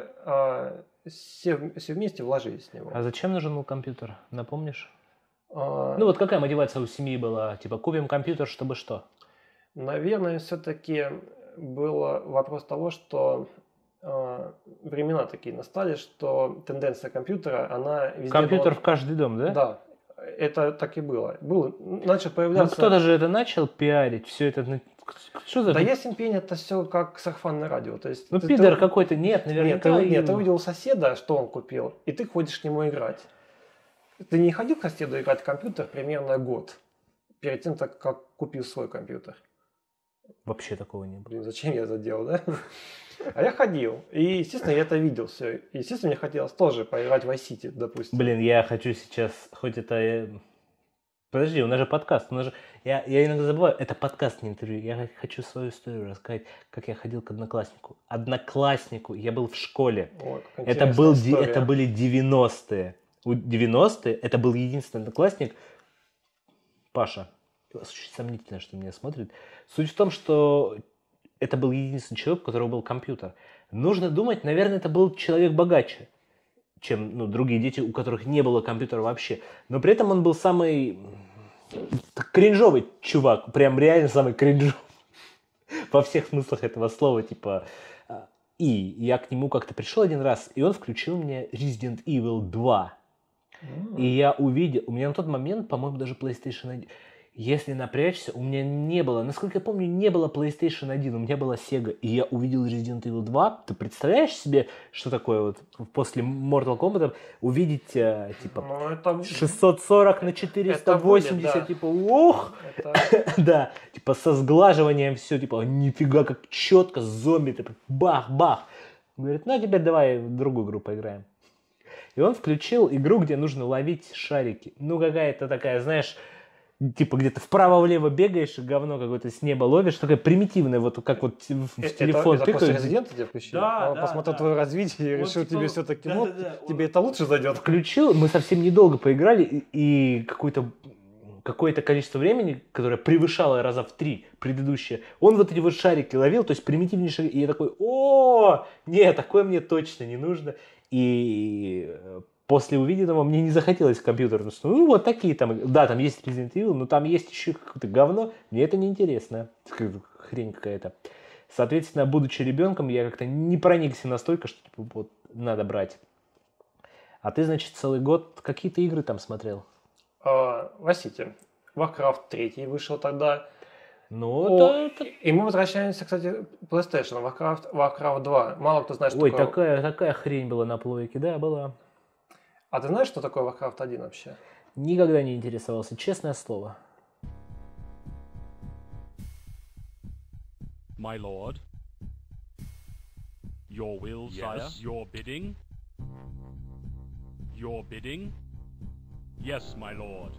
все вместе вложились в него. А зачем нужен был компьютер? Напомнишь? Вот какая мотивация у семьи была? Типа, купим компьютер, чтобы что? Наверное, все-таки был вопрос того, что времена такие настали, что тенденция компьютера, она везде Компьютер была... в каждый дом, да? Да, это так и было. Начал появляться... кто-то же это начал пиарить, все это... Что за... Да ясен пень, это все как сарафанное радио. То есть, пидор какой-то, нет, наверняка... Нет, ты увидел соседа, что он купил, и ты ходишь к нему играть. Ты не ходил к соседу играть в компьютер примерно год, перед тем, как купил свой компьютер? Вообще такого не было. Блин, зачем я это делал, да? А я ходил. И, естественно, я это видел все. И, естественно, мне хотелось тоже поиграть в Vice City, допустим. Блин, я хочу сейчас, хоть это... Подожди, у нас же подкаст. Я иногда забываю, это подкаст, не интервью. Я хочу свою историю рассказать, как я ходил к однокласснику. Я был в школе. Ой, это были 90-е. 90-е это был единственный одноклассник. Паша, очень сомнительно, что меня смотрит. Суть в том, что это был единственный человек, у которого был компьютер. Нужно думать, наверное, это был человек богаче, чем другие дети, у которых не было компьютера вообще. Но при этом он был самый кринжовый чувак. Прям реально самый кринжовый. Во всех смыслах этого слова. Типа. И я к нему как-то пришел один раз, и он включил мне Resident Evil 2. И я увидел... У меня на тот момент, по-моему, даже PlayStation 1... Если напрячься, у меня не было, насколько я помню, не было PlayStation 1, у меня была Sega, и я увидел Resident Evil 2. Ты представляешь себе, что такое вот после Mortal Kombat увидеть, типа, Ну, это... 640 на 480, будет, да. типа, ух! Это... Да, типа, со сглаживанием все, типа, нифига, как четко, зомби, типа, бах-бах. Говорит, ну, а теперь давай в другую игру поиграем. И он включил игру, где нужно ловить шарики. Ну, какая-то такая, знаешь, типа где-то вправо-влево бегаешь и говно какое-то с неба ловишь. Такая примитивная, вот как вот в телефон это тыкают. после Resident тебе включил? Да, Он да, посмотрел да. твое развитие и Вот, решил типа, тебе все-таки, да, ну, да, да. тебе это лучше зайдет. Включил, мы совсем недолго поиграли, и какое-то количество времени, которое превышало раза в 3 предыдущее, он вот эти вот шарики ловил, то есть примитивнейшие, и я такой, нет, такое мне точно не нужно. И после увиденного мне не захотелось в компьютер, потому что, ну, вот такие там, да, там есть Resident Evil, но там есть еще какое-то говно, мне это неинтересно, хрень какая-то. Соответственно, будучи ребенком, я как-то не проникся настолько, что типа, вот, надо брать. А ты, значит, целый год какие-то игры там смотрел? Васите, Warcraft 3 вышел тогда. Ну, И мы возвращаемся, кстати, к PlayStation, Warcraft 2. Мало кто знает, что ой, такое... такая хрень была на плойке, да, была. А ты знаешь, что такое Warcraft 1 вообще? Никогда не интересовался, честное слово. My lord. Your will, sire. Your bidding. Your bidding. Yes, my lord.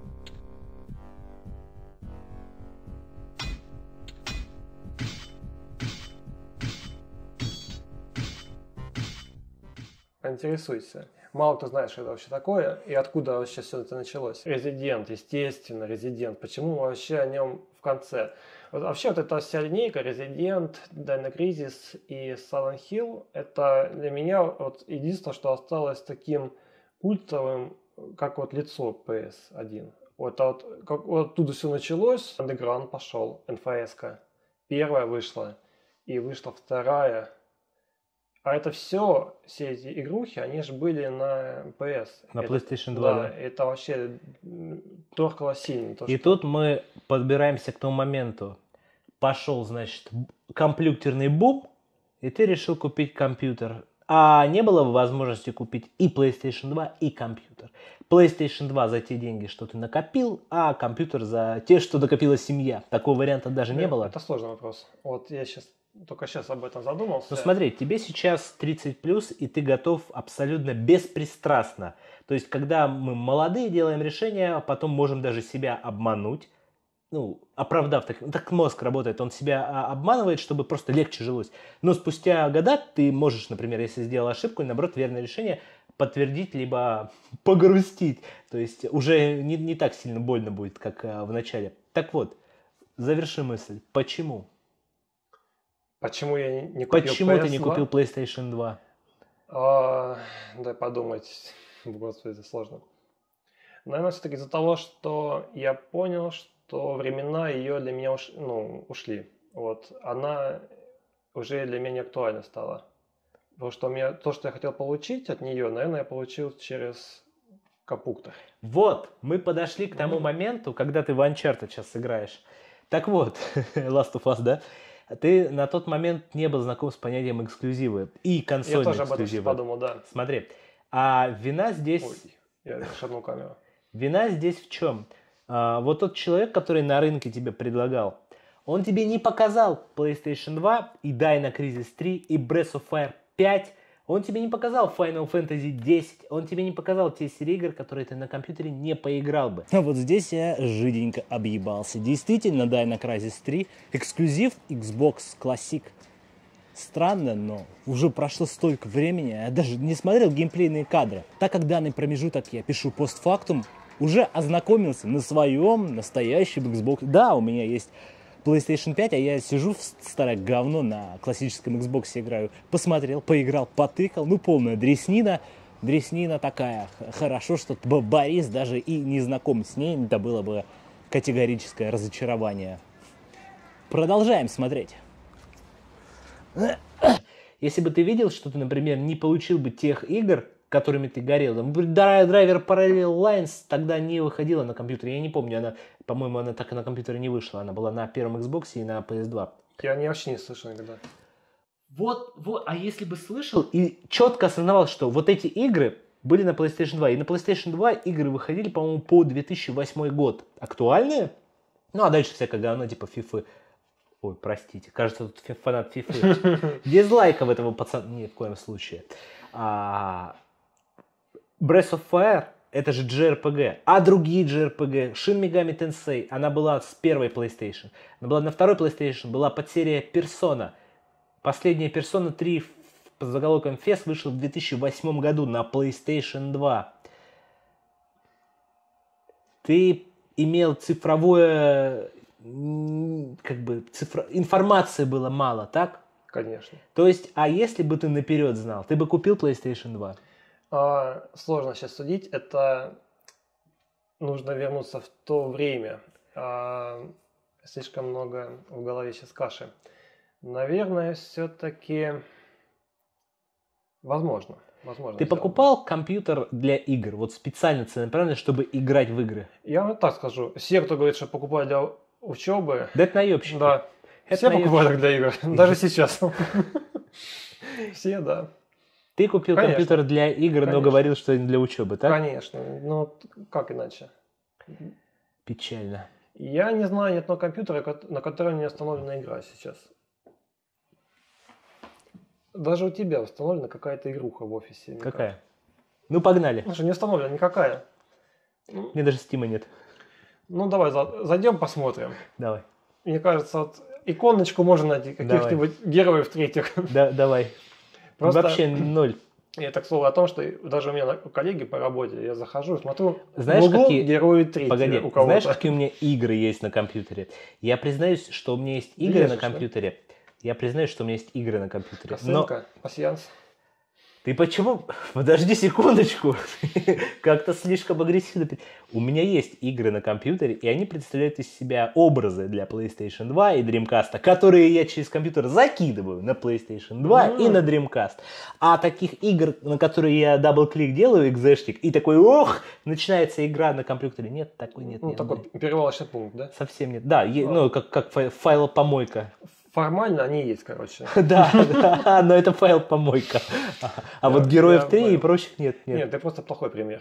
Интересуйся. Мало кто знает, что это вообще такое и откуда вообще все это началось. Resident, естественно, Resident. Почему вообще о нем в конце? Вот, вообще вот эта вся линейка Resident, Dino Crisis и Silent Hill, это для меня вот единственное, что осталось таким культовым, как вот лицо PS1. Вот, вот оттуда все началось, Underground пошел, NFS-ка. Первая вышла, и вышла вторая. А это все эти игрухи, они же были на PS. На PlayStation 2, да. Это вообще торкало сильно. И тут мы подбираемся к тому моменту. Пошел, значит, компьютерный бум, и ты решил купить компьютер. А не было возможности купить и PlayStation 2, и компьютер. PlayStation 2 за те деньги, что ты накопил, а компьютер за те, что накопила семья. Такого варианта даже не было. Это сложный вопрос. Вот я только сейчас об этом задумался. Ну смотри, тебе сейчас 30+, и ты готов абсолютно беспристрастно. То есть, когда мы молодые, делаем решения, а потом можем даже себя обмануть. Ну, оправдав, так мозг работает, он себя обманывает, чтобы просто легче жилось. Но спустя года ты можешь, например, если сделал ошибку, и наоборот, верное решение подтвердить, либо погрустить. То есть, уже не так сильно больно будет, как в начале. Так вот, заверши мысль. Почему? Почему я не купил Почему PS2? ты не купил PlayStation 2? Дай подумать. Господи, это сложно. Наверное, все-таки из-за того, что я понял, что времена ее для меня ушли. Вот. Она уже для меня не актуальна стала. Потому что то, что я хотел получить от нее, наверное, я получил через компьютер. Вот, мы подошли к тому моменту, когда ты в Uncharted сейчас сыграешь. Так вот, Last of Us, да? Ты на тот момент не был знаком с понятием эксклюзивы и консольные эксклюзивы. Я тоже об этом подумал, да. Смотри, а вина здесь... Ой, я шагнул камеру. Вина здесь в чем? Вот тот человек, который на рынке тебе предлагал, он тебе не показал PlayStation 2 и Dino Crisis 3 и Breath of Fire 5. Он тебе не показал Final Fantasy 10, он тебе не показал те серии игр, которые ты на компьютере не поиграл бы. А вот здесь я жиденько объебался. Действительно, Dino Crisis 3 эксклюзив Xbox Classic. Странно, но уже прошло столько времени, я даже не смотрел геймплейные кадры. Так как данный промежуток я пишу постфактум, уже ознакомился на своем настоящем Xbox. Да, у меня есть PlayStation 5, а я сижу в старое говно на классическом Xbox играю. Посмотрел, поиграл, потыкал. Ну, полная дреснина. Дреснина такая. Хорошо, что Борис даже и не знаком с ней. Это было бы категорическое разочарование. Продолжаем смотреть. Если бы ты видел, что ты, например, не получил бы тех игр, которыми ты горел. Драйвер Parallel Lines тогда не выходила на компьютере. Я не помню, по-моему, она так и на компьютере не вышла. Она была на первом Xbox и на PS2. Я вообще не слышал никогда. Вот, а если бы слышал и четко осознавал, что вот эти игры были на PlayStation 2. И на PlayStation 2 игры выходили, по-моему, по 2008 год. Актуальные? Ну, а дальше всякое говно, типа FIFA. Ой, простите, кажется, тут фанат FIFA. Дизлайков этого пацана. Ни в коем случае. Breath of Fire это же JRPG. А другие JRPG, Shin Megami Tensei, она была с первой PlayStation. Она была на второй PlayStation, была подсерия Persona. Последняя Persona 3 под заголовком FES вышла в 2008 году на PlayStation 2. Ты имел цифровое... информации было мало, так? Конечно. То есть, а если бы ты наперед знал, ты бы купил PlayStation 2? Сложно сейчас судить. Это нужно вернуться в то время. Слишком много в голове сейчас каши. Наверное, все-таки возможно. Ты покупал компьютер для игр, вот специально целенаправленно, чтобы играть в игры? Я вам так скажу. Все, кто говорит, что покупают для учебы... Да это наебщики. Да. Это все покупают так для игр. Даже сейчас. Все, да. Ты купил компьютер для игр, но говорил, что не для учебы, так? Конечно. Ну, как иначе? Печально. Я не знаю ни одного компьютера, на котором не установлена игра сейчас. Даже у тебя установлена какая-то игруха в офисе. Какая? Ну, погнали. Слушай, не установлена никакая. Мне даже стима нет. Ну, давай зайдем, посмотрим. Давай. Мне кажется, вот иконочку можно найти каких-нибудь героев третьих. Да, давай. Просто... Вообще ноль. И это, к слову, о том, что даже у меня коллеги по работе, я захожу, смотрю, знаешь, в углу какие... герои третьи. Погоди, у кого-то. знаешь, какие у меня игры есть на компьютере? Я признаюсь, что у меня есть игры на компьютере. Я признаюсь, что у меня есть игры на компьютере. Косынка, пасьянс. Ты почему? Подожди секундочку. Как-то слишком агрессивно. У меня есть игры на компьютере, и они представляют из себя образы для PlayStation 2 и Dreamcast, которые я через компьютер закидываю на PlayStation 2 и на Dreamcast. А таких игр, на которые я дабл-клик делаю, экзешник, и такой, начинается игра на компьютере. Нет, такой нет. Ну, нет, такой перевалочный пункт, да? Совсем нет. Да, ну, как файл-помойка. Формально они есть, короче. Да, но это файл-помойка. А вот Героев 3 и прочих нет. Нет, ты просто плохой пример.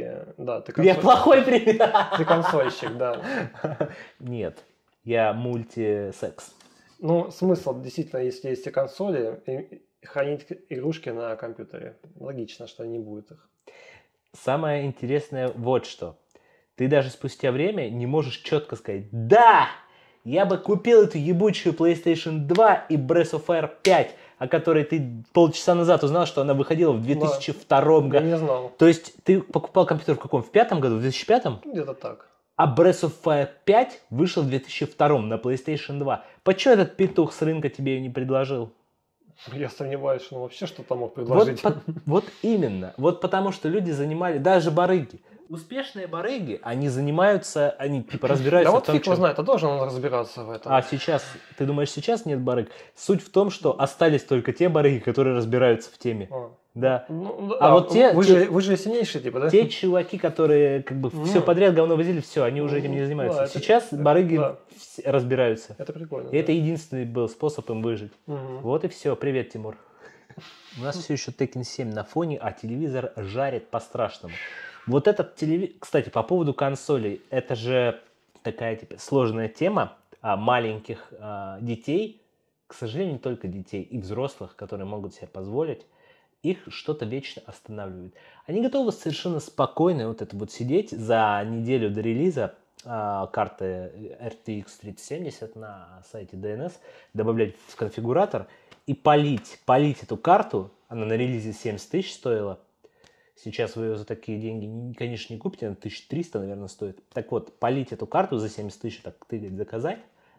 Я плохой пример. Ты консольщик, да. Нет, я мультисекс. Ну, смысл действительно, если есть и консоли, хранить игрушки на компьютере. Логично, что не будет их. Самое интересное вот что. Ты даже спустя время не можешь четко сказать «Да!» Я бы купил эту ебучую PlayStation 2 и Breath of Fire 5, о которой ты полчаса назад узнал, что она выходила в 2002 году. Я не знал. То есть ты покупал компьютер в каком? В 5 году? В 2005? Где-то так. А Breath of Fire 5 вышел в 2002 на PlayStation 2. Почему этот петух с рынка тебе ее не предложил? Я сомневаюсь, что он вообще что-то мог предложить. Вот именно. Вот потому что люди занимали, даже барыги. Успешные барыги, они занимаются, они типа разбираются в том, что... Да вот фиг его знает, а должен он разбираться в этом. А сейчас, ты думаешь, сейчас нет барыг? Суть в том, что остались только те барыги, которые разбираются в теме. Да. Вот те... Вы же сильнейшие, типа, да? Те чуваки, которые как бы все подряд говно возили, все, они уже этим не занимаются. Сейчас барыги разбираются. Это прикольно. И это единственный был способ им выжить. Вот и все. Привет, Тимур. У нас все еще Tekken 7 на фоне, а телевизор жарит по-страшному. Вот этот телевизор... Кстати, по поводу консолей. Это же такая типа сложная тема маленьких детей. К сожалению, не только детей, и взрослых, которые могут себе позволить. Их что-то вечно останавливает. Они готовы совершенно спокойно вот это вот сидеть за неделю до релиза карты RTX 3070 на сайте DNS, добавлять в конфигуратор и полить эту карту. Она на релизе 70 тысяч стоила. Сейчас вы ее за такие деньги, конечно, не купите, она 1300, наверное, стоит. Так вот, полить эту карту за 70 тысяч, так тыкать, заказать,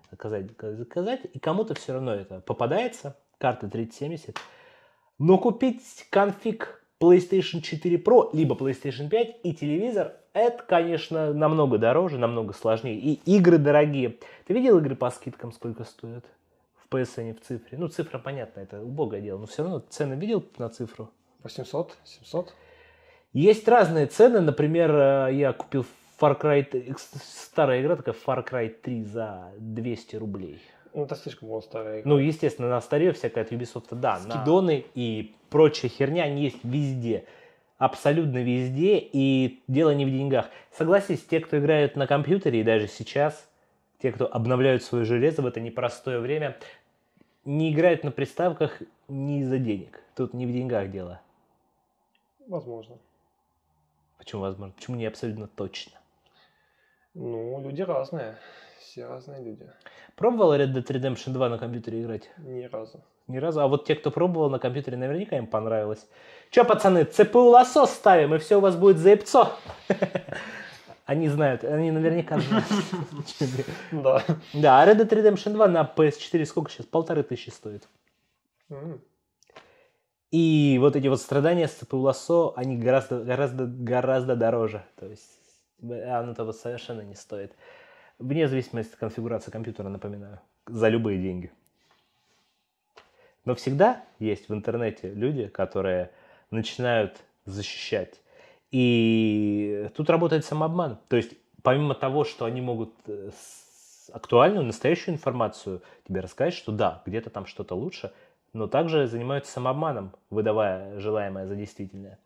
и кому-то все равно это попадается, карта 3070. Но купить конфиг PlayStation 4 Pro, либо PlayStation 5 и телевизор, это, конечно, намного дороже, намного сложнее. И игры дорогие. Ты видел игры по скидкам, сколько стоят? В PSN, в цифре. Ну, цифра, понятно, это убогое дело, но все равно цены видел на цифру? 800, 700? Есть разные цены. Например, я купил Far Cry, старая игра такая, Far Cry 3 за 200 рублей. Ну, это слишком была старая игра. Ну, естественно, на старе всякая от Ubisoft, да. Скидоны и прочая херня, они есть везде. Абсолютно везде. И дело не в деньгах. Согласись, те, кто играют на компьютере, и даже сейчас, те, кто обновляют свое железо в это непростое время, не играют на приставках не из-за денег. Тут не в деньгах дело. Возможно. Почему возможно? Почему не абсолютно точно? Ну, люди разные. Все разные люди. Пробовал Red Dead Redemption 2 на компьютере играть? Ни разу. Ни разу. А вот те, кто пробовал на компьютере, наверняка им понравилось. Че, пацаны, CPU лосос ставим, и все у вас будет заебцо. Они знают, они наверняка знают. Да. Да, а Red Dead Redemption 2 на PS4 сколько сейчас? 1500 стоит. И вот эти вот страдания с CPU лосо, они гораздо дороже. То есть оно того совершенно не стоит. Вне зависимости от конфигурации компьютера, напоминаю. За любые деньги. Но всегда есть в интернете люди, которые начинают защищать. И тут работает самообман. То есть помимо того, что они могут актуальную, настоящую информацию тебе рассказать, что да, где-то там что-то лучше, но также занимаются самообманом, выдавая желаемое за действительное.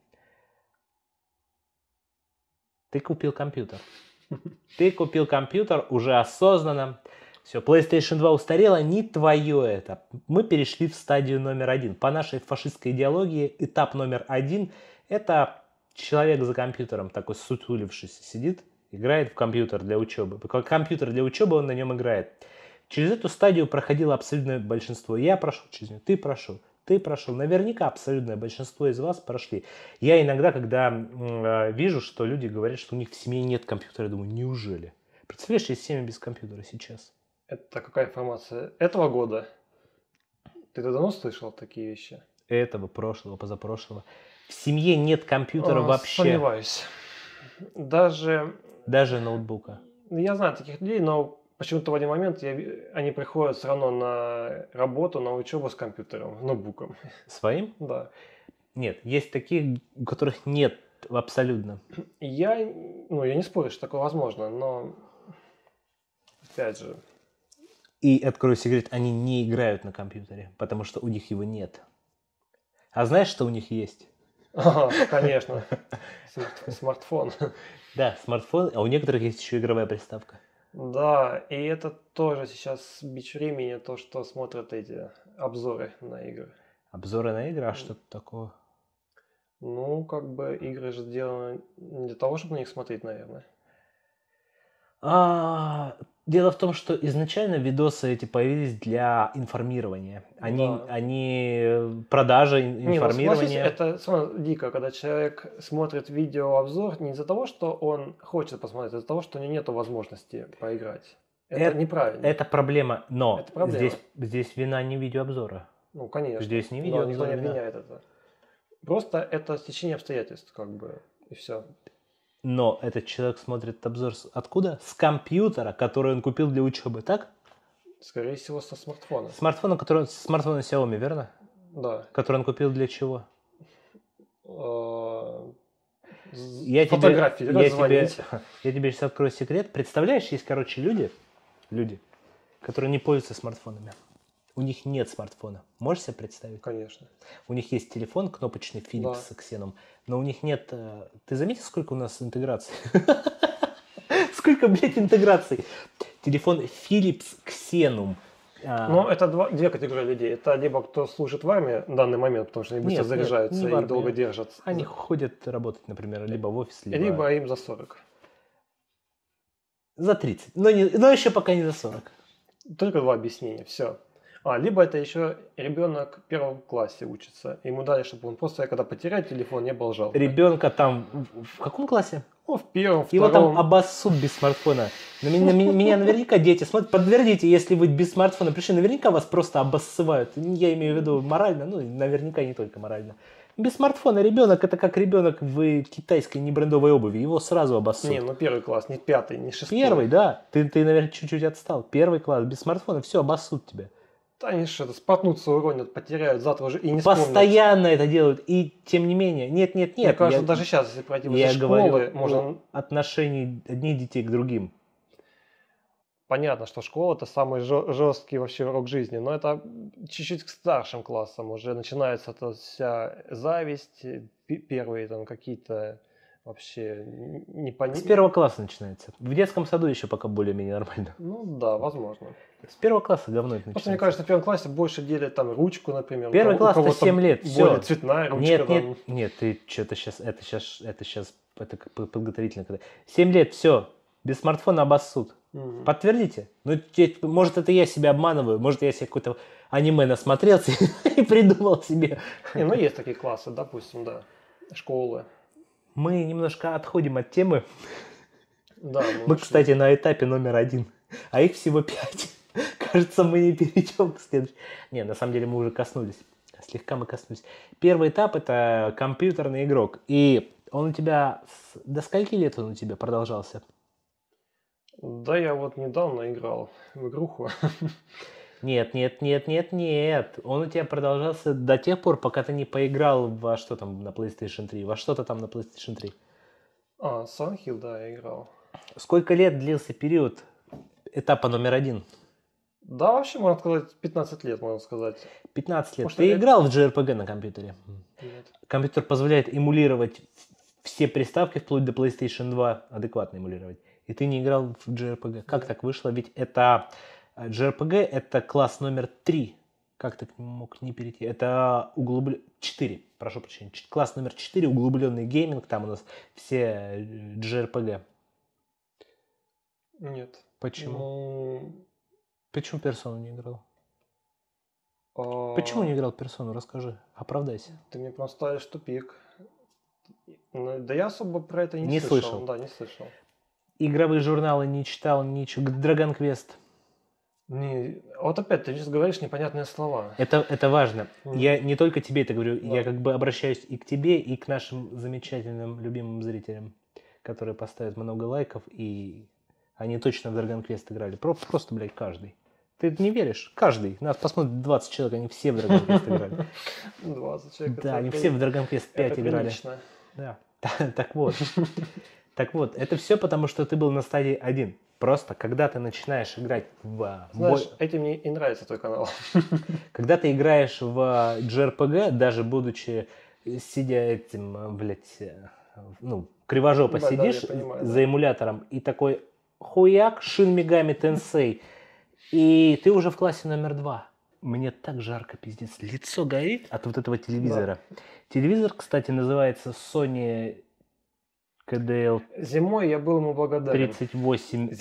Ты купил компьютер. Ты купил компьютер уже осознанно. Все, PlayStation 2 устарела, не твое это. Мы перешли в стадию номер 1. По нашей фашистской идеологии этап номер 1 это человек за компьютером, такой сутулившийся, сидит, играет в компьютер для учебы. Компьютер для учебы, он на нем играет. Через эту стадию проходило абсолютное большинство. Я прошел через нее, ты прошел. Наверняка абсолютное большинство из вас прошли. Я иногда, когда вижу, что люди говорят, что у них в семье нет компьютера, я думаю, неужели? Представляешь, есть семья без компьютера сейчас? Это какая информация? Этого года? Ты давно слышал такие вещи? Этого, прошлого, позапрошлого. В семье нет компьютера вообще. Сомневаюсь. Даже ноутбука. Я знаю таких людей, но почему-то в один момент они приходят все равно на работу, на учебу с компьютером, ноутбуком. Своим? Да. Нет, есть такие, у которых нет абсолютно. Я не спорю, что такое возможно, но опять же. И, открою секрет, они не играют на компьютере, потому что у них его нет. А знаешь, что у них есть? Конечно. Смартфон. Да, смартфон, а у некоторых есть еще игровая приставка. Да, и это тоже сейчас бич времени, то, что смотрят эти обзоры на игры. Обзоры на игры? А что такого? Ну, как бы игры же сделаны не для того, чтобы на них смотреть, наверное. Дело в том, что изначально видосы эти появились для информирования. Они продажи, информирования. Это дико, когда человек смотрит видеообзор не из-за того, что он хочет посмотреть, а из-за того, что у него нет возможности поиграть. Это неправильно. Это проблема, но это проблема. Здесь вина не видеообзора. Ну, конечно. Здесь не видеообзор. Никто не обвиняет это. Просто это стечение обстоятельств, как бы, и все. Но этот человек смотрит обзор откуда? С компьютера, который он купил для учебы, так? Скорее всего, со смартфона. Смартфона Xiaomi, верно? Да. Который он купил для чего? Фотографии раззвонить. Я тебе сейчас открою секрет. Представляешь, есть, короче, люди, которые не пользуются смартфонами. У них нет смартфона. Можешь себе представить? Конечно. У них есть телефон кнопочный Philips с Xenon, но у них нет... Ты заметил, сколько у нас интеграций? Сколько, блядь, интеграций? Телефон Philips Xenon. Ну, это две категории людей. Это либо кто служит в армии в данный момент, потому что они быстро заряжаются и долго держатся. Они ходят работать, например, либо в офис, либо им за 40. За 30. Но еще пока не за 40. Только два объяснения, все. Либо это еще ребенок в первом классе учится. Ему дали, чтобы он просто, когда потеряет телефон, не был жалко. Ребенка там в каком классе? В первом, Его втором. там обоссут без смартфона. Меня наверняка дети смотрят. Подтвердите, если вы без смартфона пришли, наверняка вас просто обоссывают. Я имею в виду морально, наверняка не только морально. Без смартфона ребенок это как ребенок в китайской небрендовой обуви. Его сразу обоссут. Первый класс, не пятый, не шестой. Первый, да. Ты, наверное, чуть-чуть отстал. Первый класс без смартфона, все, обоссут тебя. Они что-то споткнутся, уронят, потеряют, завтра уже и не вспомнят. Постоянно это делают, и тем не менее. Нет. Мне кажется, даже сейчас, если пройти возле Я школы, говорю можно... о отношении одних детей к другим. Понятно, что школа это самый жесткий вообще урок жизни, но это чуть-чуть к старшим классам уже начинается эта вся зависть, первые там какие-то вообще С первого класса начинается. В детском саду еще пока более-менее нормально. Ну да, возможно. С первого класса говно это начинается. Просто мне кажется, в первом классе больше делят там ручку, например. Первый класс это 7 лет, все. Более цветная ручка. Нет, ты что-то сейчас, это как подготовительно. 7 лет, все, без смартфона обоссут. Угу. Подтвердите. Ну, может, это я себя обманываю, может, я себе какое-то аниме насмотрелся и придумал себе. Ну, есть такие классы, допустим, да, школы. Мы немножко отходим от темы. Да, мы, кстати, на этапе номер 1, а их всего 5. Кажется, мы не перейдем к следующему. Не, на самом деле мы уже коснулись. Слегка мы коснулись. Первый этап – это компьютерный игрок. И он у тебя... До скольки лет он у тебя продолжался? Да, я вот недавно играл в игруху. Нет. Он у тебя продолжался до тех пор, пока ты не поиграл во что там на PlayStation 3. Во что-то там на PlayStation 3. Silent Hill, да, я играл. Сколько лет длился период этапа номер 1? Да, вообще, можно сказать, 15 лет, можно сказать. 15 лет. Ты играл в JRPG на компьютере? Нет. Компьютер позволяет эмулировать все приставки, вплоть до PlayStation 2, адекватно эмулировать. И ты не играл в JRPG. Как так вышло? Ведь это JRPG это класс номер 3. Как ты мог не перейти? Это 4, прошу прощения. Класс номер 4, углубленный гейминг. Там у нас все JRPG. Нет. Почему? Почему персону не играл? Почему не играл в персону? Расскажи. Оправдайся. Ты мне просто ставишь тупик. Да я особо про это не слышал. Да, не слышал. Игровые журналы не читал, ничего. Dragon Quest. Вот опять ты сейчас говоришь непонятные слова. Это важно. Я не только тебе это говорю, Да. я как бы обращаюсь и к тебе, и к нашим замечательным, любимым зрителям, которые поставят много лайков, и они точно в Dragon Quest играли. Просто, блядь, каждый. Ты не веришь? Каждый. Нас посмотрит 20 человек, они все в Dragon Quest играли. 20 человек. Да, они все в Dragon Quest 5 играли. Да. Так вот. Так вот, это все потому, что ты был на стадии 1. Просто, когда ты начинаешь играть в... Знаешь, этим мне и нравится твой канал. Когда ты играешь в JRPG, даже будучи, сидя этим, блядь, кривожопо сидишь за эмулятором, и такой хуяк, Shin Megami Tensei, и ты уже в классе номер 2. Мне так жарко, пиздец, лицо горит от вот этого телевизора. Да. Телевизор, кстати, называется Sony... KDL Зимой я был ему благодарен. 38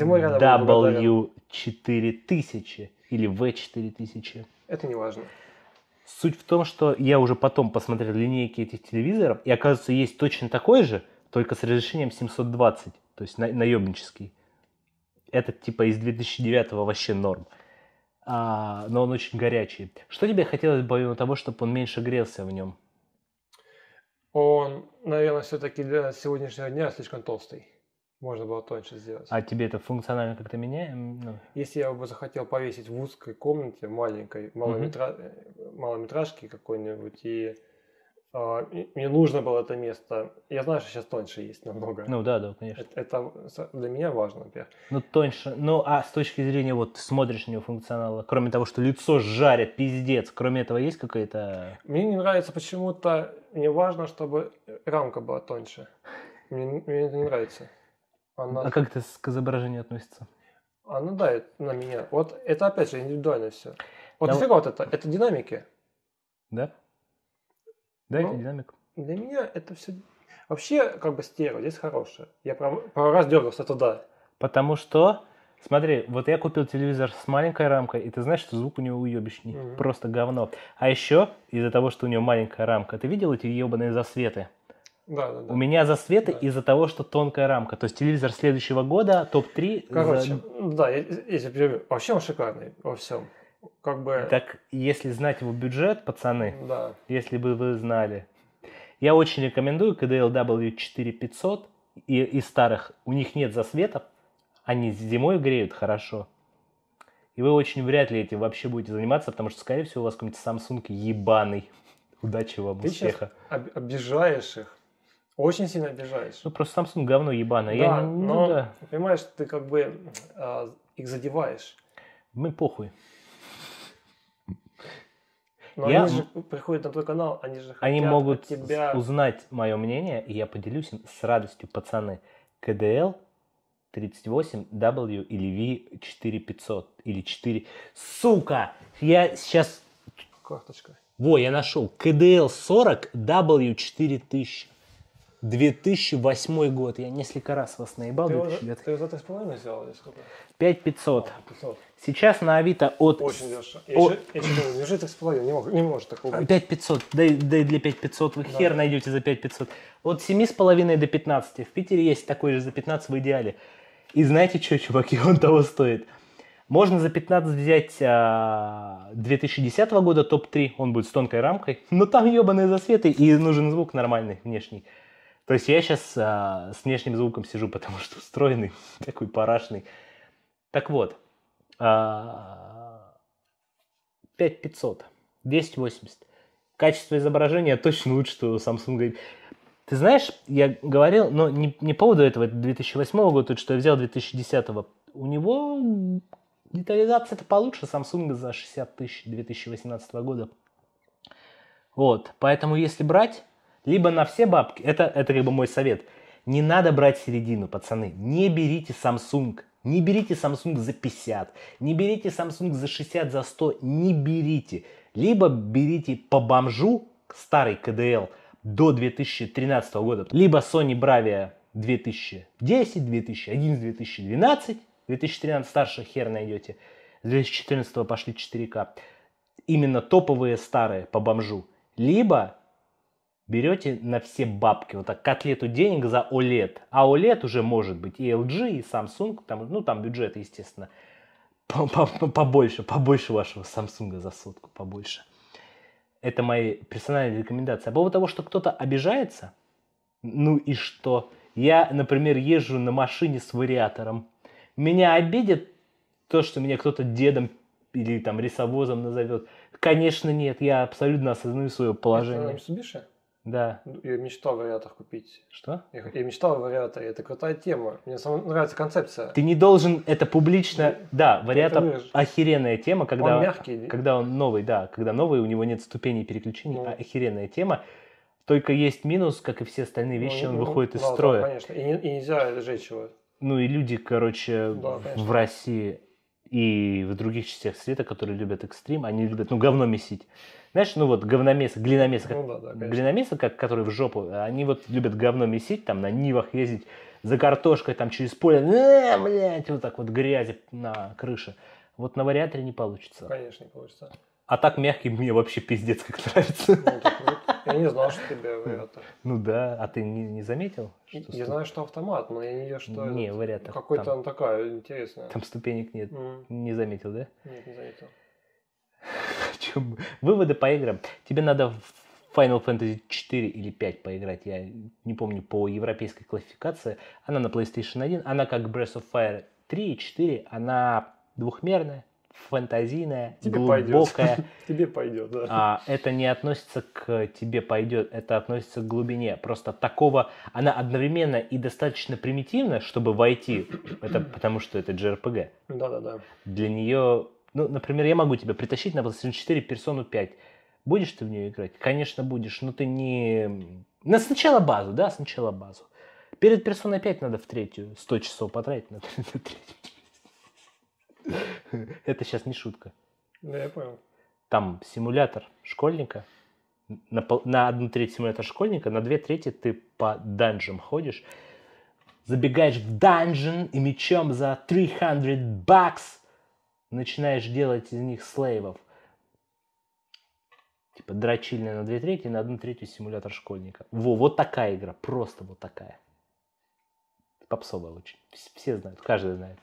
W4000 или V4000. Это не важно. Суть в том, что я уже потом посмотрел линейки этих телевизоров, и оказывается, есть точно такой же, только с разрешением 720, то есть наебнический. Этот типа из 2009 вообще норм. Но он очень горячий. Что тебе хотелось бы помимо того, чтобы он меньше грелся в нем? Он, наверное, все-таки для сегодняшнего дня слишком толстый. Можно было тоньше сделать. А тебе это функционально как-то меняет? Если я бы захотел повесить в узкой комнате, маленькой, малометражке какой-нибудь, и мне нужно было это место. Я знаю, что сейчас тоньше есть намного. Ну да, конечно. Это для меня важно, во-первых. Ну тоньше. Ну а с точки зрения, вот ты смотришь на него функционала, кроме того, что лицо жарит, пиздец, кроме этого есть какая-то... Мне не нравится почему-то, мне важно, чтобы рамка была тоньше. Мне это не нравится. А как это к изображению относится? Да, на меня. Вот это опять же индивидуально все. Вот нафига вот это динамики. Да? Да, это динамик. Для меня это все... Вообще, как бы стерео здесь хорошее. Я пару раз дергался туда. Потому что, смотри, вот я купил телевизор с маленькой рамкой, и ты знаешь, что звук у него уебищный. Просто говно. А еще, из-за того, что у него маленькая рамка, ты видел эти ебаные засветы? Да. У меня засветы из-за того, что тонкая рамка. То есть телевизор следующего года, топ-3. Короче, да, если вообще он шикарный во всем. Как бы... Так, если знать его бюджет, пацаны, да. Если бы вы знали. Я очень рекомендую KDL W4500 из старых. У них нет засветов, они зимой греют хорошо. И вы очень вряд ли этим вообще будете заниматься, потому что, скорее всего, у вас какой-нибудь Samsung ебаный. Удачи вам, Ты успеха. сейчас обижаешь их. Очень сильно обижаешь. Ну, просто Samsung говно ебаное. Да, Ну но, да, понимаешь, ты как бы их задеваешь. мы похуй. Но Я- они же приходят на твой канал, они же хотят Они могут от тебя... узнать мое мнение, и я поделюсь им с радостью, пацаны. КДЛ 38W или V4500 или 4. Сука! Я сейчас... Карточка. Во, я нашел. КДЛ 40 W4000. 2008 год. Я несколько раз вас наебал. Ты его 2000 лет. ты его за 3,5 взял или сколько? 5500. 500. Сейчас на Авито от... Очень дешево. О- Я еще думаю, неужели 3,5? Не может такого быть. 5500, да и для 5500 вы хер найдете за 5500. От 7,5 до 15. В Питере есть такой же за 15 в идеале. И знаете что, чуваки, он того стоит. Можно за 15 взять 2010 года топ-3, он будет с тонкой рамкой, но там ебаные засветы и нужен звук нормальный, внешний. То есть я сейчас с внешним звуком сижу, потому что устроенный, такой парашный. Так вот, 5500, 280. Качество изображения точно лучше, что у Samsung. Ты знаешь, я говорил, но не по поводу этого, это 2008 года, что я взял 2010. У него детализация-то получше Samsung за 60 тысяч 2018 года. Вот, поэтому если брать, либо на все бабки, это как бы мой совет, не надо брать середину, пацаны, не берите Samsung. Не берите Samsung за 50, не берите Samsung за 60, за 100, не берите. Либо берите по бомжу старый КДЛ до 2013 года, либо Sony Bravia 2010, 2011, 2012, 2013 старше хер найдете, с 2014 пошли 4К. Именно топовые старые по бомжу. Либо берете на все бабки, вот так, котлету денег за OLED. А OLED уже может быть и LG, и Samsung, там бюджет, естественно, побольше вашего Samsung за сотку, побольше. Это мои персональные рекомендации. А по поводу того, что кто-то обижается, ну и что? Я, например, езжу на машине с вариатором. Меня обидит то, что меня кто-то дедом или там рисовозом назовет. Конечно, нет, я абсолютно осознаю свое положение. Это Mitsubishi? Да. Я мечтал вариатор купить. Что? Я мечтал о вариаторе, это крутая тема. Мне самой нравится концепция. Ты не должен это публично... Да, вариатор выражешь. охеренная тема, когда Он мягкий. когда он новый, да. Когда новый, у него нет ступеней переключений, Ну. охеренная тема. Только есть минус, как и все остальные вещи, он выходит из да, строя. Да, конечно. И нельзя сжечь его. Ну и люди, короче, Да, конечно. в России и в других частях света, которые любят экстрим, они любят, говно месить. Знаешь, говномесы, глиномесы, конечно. глиномесы, которые в жопу, они вот любят говно месить, там на нивах ездить за картошкой, там через поле, блядь, вот так вот грязи на крыше. Вот на вариаторе не получится. Конечно, не получится. А так мягкий мне вообще пиздец как нравится. Я не знал, что тебе вариатор. Ну да, а ты не заметил? Я знаю, что автомат, но я не знаю, что Не, вариатор. какой-то он такая интересная. Там ступенек нет. Не заметил, да? Нет, не заметил. Выводы по играм. Тебе надо в Final Fantasy 4 или 5 поиграть. Я не помню по европейской классификации. Она на PlayStation 1. Она как Breath of Fire 3 и 4. Она двухмерная, фантазийная, глубокая. Тебе пойдет, да. Это не относится к тебе пойдет. Это относится к глубине. Просто такого... Она одновременно и достаточно примитивна, чтобы войти. Это потому что это JRPG. Да. Для нее... Ну, например, я могу тебя притащить на PlayStation 4 Persona 5. Будешь ты в нее играть? Конечно, будешь, но ты не... Сначала базу, да, сначала базу. Перед Persona 5 надо в третью 100 часов потратить на третью. Это сейчас не шутка. Да, я понял. Там симулятор школьника. На 1/3 симулятор школьника, на 2/3 ты по данжам ходишь. Забегаешь в данжен и мечом за $300 начинаешь делать из них слейвов. Типа дрочильная на 2/3, на 1/3 симулятор школьника. Вот такая игра, просто вот такая. Попсовая очень. Все знают, каждый знает.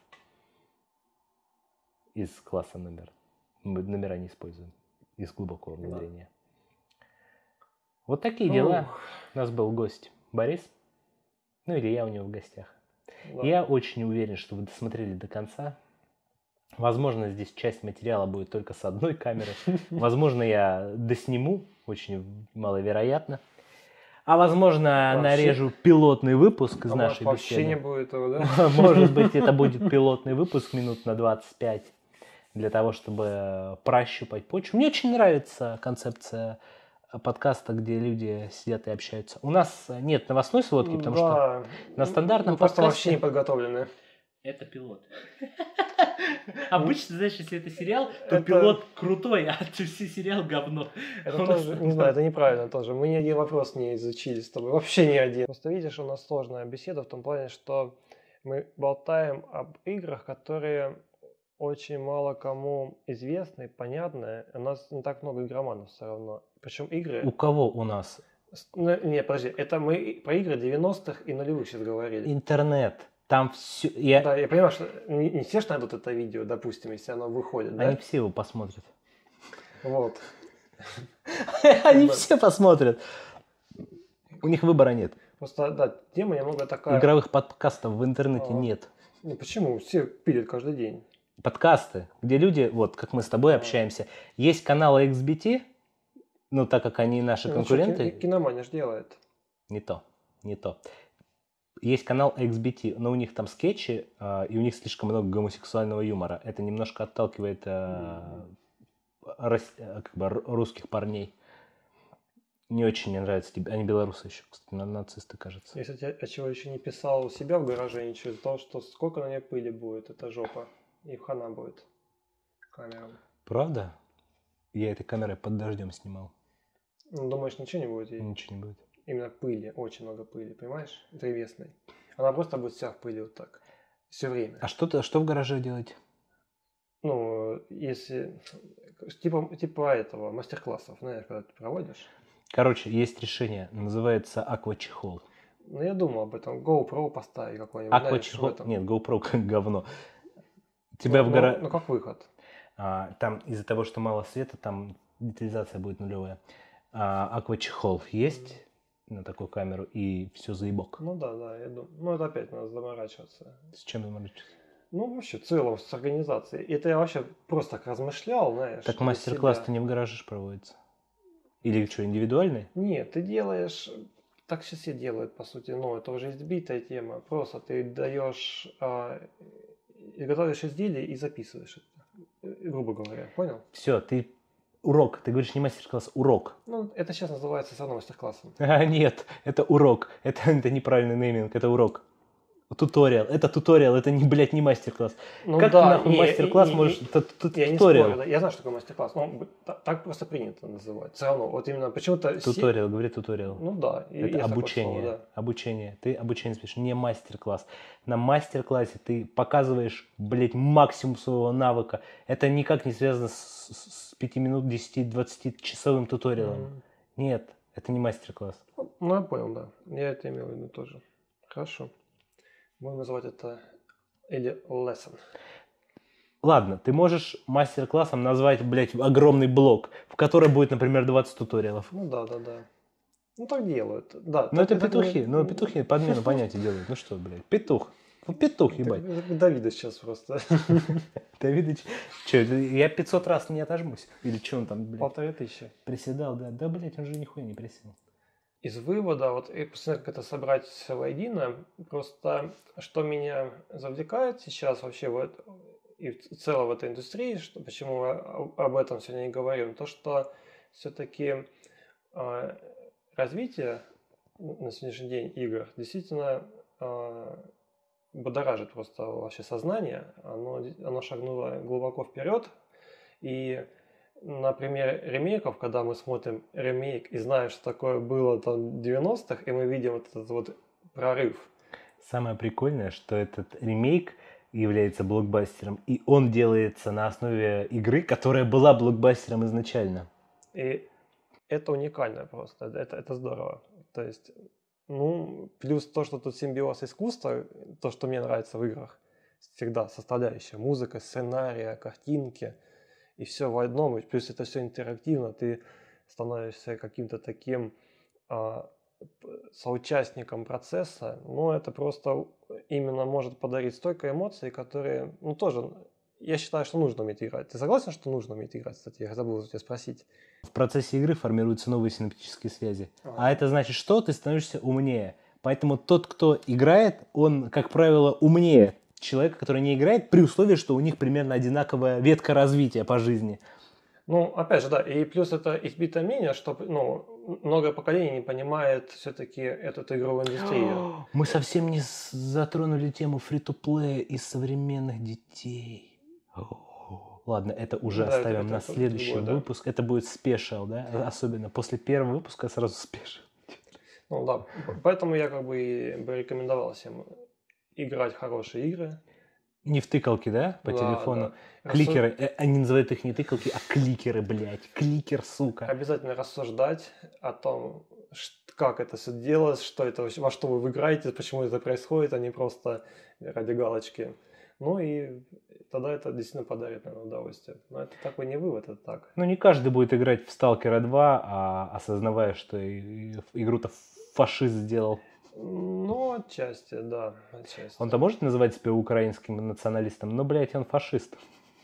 Из класса номер. Мы номера не используем. Из глубокого внедрения. Вот такие дела. У нас был гость Борис. Ну или я у него в гостях. Да. Я очень уверен, что вы досмотрели до конца. Возможно, здесь часть материала будет только с одной камеры. Возможно, я досниму, очень маловероятно. А возможно, Вообще- нарежу пилотный выпуск из А нашей может, вообще не беседы. будет его, да? Может быть, это будет пилотный выпуск минут на 25 для того, чтобы прощупать почву. Мне очень нравится концепция подкаста, где люди сидят и общаются. У нас нет новостной сводки, потому что Да. на стандартном Мы просто вообще не подкасте... подготовлены. Это пилот. Обычно, знаешь, если это сериал, то Это- пилот крутой, а сериал говно. Это У нас тоже, не знаю, это неправильно тоже. Мы ни один вопрос не изучили с тобой, вообще ни один. Просто видишь, у нас сложная беседа в том плане, что мы болтаем об играх, которые очень мало кому известны, понятны. У нас не так много игроманов все равно. Причем У игры... кого у нас? Не, подожди, это мы про игры 90-х и нулевых сейчас говорили. Интернет. Там все... Да, я понимаю, что не все ж найдут это видео, допустим, если оно выходит, да? Они все его посмотрят. Вот. Они все посмотрят. У них выбора нет. Просто, да, тема немного такая... Игровых подкастов в интернете А. нет. Ну почему? Все пилят каждый день. Подкасты, где люди, вот как мы с тобой А. общаемся, есть каналы XBT, ну так как они наши Ну, конкуренты, что, Киномания ж делает. не то. Есть канал XBT, но у них там скетчи, и у них слишком много гомосексуального юмора. Это немножко отталкивает как бы русских парней. Не очень мне нравится тебе. Они белорусы еще, кстати, нацисты, кажется. Я, кстати, а чего еще не писал у себя в гараже ничего, из-за того, что сколько на ней пыли будет, это жопа. И хана будет камерам. Правда? Я этой камерой под дождем снимал. Ну, думаешь, ничего не будет ей? Ничего не будет. Именно пыли, очень много пыли, понимаешь? Древесной. Она просто будет вся в пыли вот так. Все время. А что в гараже делать? Ну, если... Типа этого, мастер-классов, знаешь, когда ты проводишь. Короче, есть решение. Называется аквачехол. Ну, я думал об этом. GoPro поставить какой-нибудь. знаешь, в Аквачехол... этом. Нет, GoPro как говно. Тебя в Ну, гараже... ну, как выход? Там из-за того, что мало света, там детализация будет нулевая. Аквачехол есть на такую камеру, и все заебок. Ну да, я думаю. Ну, это опять надо заморачиваться. С чем заморачиваться? Ну, вообще, в целом, с организацией. Это я вообще просто так размышлял, знаешь. Так для мастер-класс-то себя. не в гараже ж проводится. Или что, индивидуальный? Нет, ты делаешь... Так сейчас все делают, по сути. Ну, это уже избитая тема. Просто ты даешь... готовишь изделие и записываешь это. Грубо говоря. Понял? Все, ты урок. Ты говоришь не мастер-класс, урок. Ну, это сейчас называется все равно мастер-классом. Нет, это урок. Это неправильный нейминг, это урок. Туториал. Это туториал, это, блядь, не мастер-класс. Ну, Как да, ты нахуй не, мастер-класс и- можешь... и- Это Я не туториал. спорю, да. Я знаю, что такое мастер-класс. Но так просто принято называть. Все равно, вот именно почему-то... Туториал, говори туториал. Ну да. Это есть такое обучение. слово, да. Обучение. Ты обучение спишь, не мастер-класс. На мастер-классе ты показываешь, блядь, максимум своего навыка. Это никак не связано с 5 минут, 10-20 часовым туториалом. Мгм. Нет, это не мастер-класс. Ну, я понял, да. Я это имел в виду тоже. Хорошо. Будем называть это или lesson. Ладно, ты можешь мастер-классом назвать, блядь, огромный блок, в котором будет, например, 20 туториалов. Ну да. Ну так делают. Да. Ну это так петухи, не- ну петухи подмену понятия делают. Ну что, блядь, петух. Ну петух, Так, ебать. это Давида сейчас просто. Давидыч, что, я 500 раз не отожмусь? Или что он там, блядь, 1500. приседал, да? Да, блядь, он же нихуя не присел. Из вывода, вот и посмотреть, как это собрать все воедино, просто что меня завлекает сейчас вообще и в целом в этой индустрии, что, почему мы об этом сегодня и говорим, то, что все-таки развитие на сегодняшний день игр действительно будоражит просто вообще сознание, оно шагнуло глубоко вперед, и на примере ремейков, когда мы смотрим ремейк и знаем, что такое было там в 90-х, и мы видим вот этот вот прорыв. Самое прикольное, что этот ремейк является блокбастером, и он делается на основе игры, которая была блокбастером изначально. И это уникально просто, это здорово. То есть, ну, плюс то, что тут симбиоз искусства, то, что мне нравится в играх, всегда составляющая музыка, сценария, картинки, и все в одном, и плюс это все интерактивно, ты становишься каким-то таким соучастником процесса, но это просто именно может подарить столько эмоций, которые, ну, тоже Я считаю, что нужно уметь играть. Ты согласен, что нужно уметь играть? Кстати, я забыл тебя спросить. В процессе игры формируются новые синаптические связи. А это значит, что ты становишься умнее. Поэтому тот, кто играет, он, как правило, умнее человека, который не играет, при условии, что у них примерно одинаковая ветка развития по жизни. Ну, опять же, да, и плюс это избитое мнение, что многое поколение не понимает все-таки эту игровую индустрию. Мы совсем не затронули тему фри-то-плея и современных детей. Ладно, это уже Да, оставим это на следующий другое, да. выпуск. Это будет спешл, да? Особенно после первого выпуска сразу спешл. Ну да, поэтому я как бы и бы рекомендовал всем играть в хорошие игры. Не в тыкалки, да? По Да, телефону. да. Кликеры. Они называют их не тыкалки, а кликеры, блядь. Кликер, сука. Обязательно рассуждать о том, как это все делалось, что это, во что вы играете, почему это происходит, а не просто ради галочки. Ну и тогда это действительно подарит, наверное, удовольствие. Но это такой не вывод, это так. Ну, не каждый будет играть в Сталкера 2, осознавая, что игру-то фашист сделал. Ну, отчасти, да, отчасти. Он-то может называть себя украинским националистом, но, блядь, он фашист.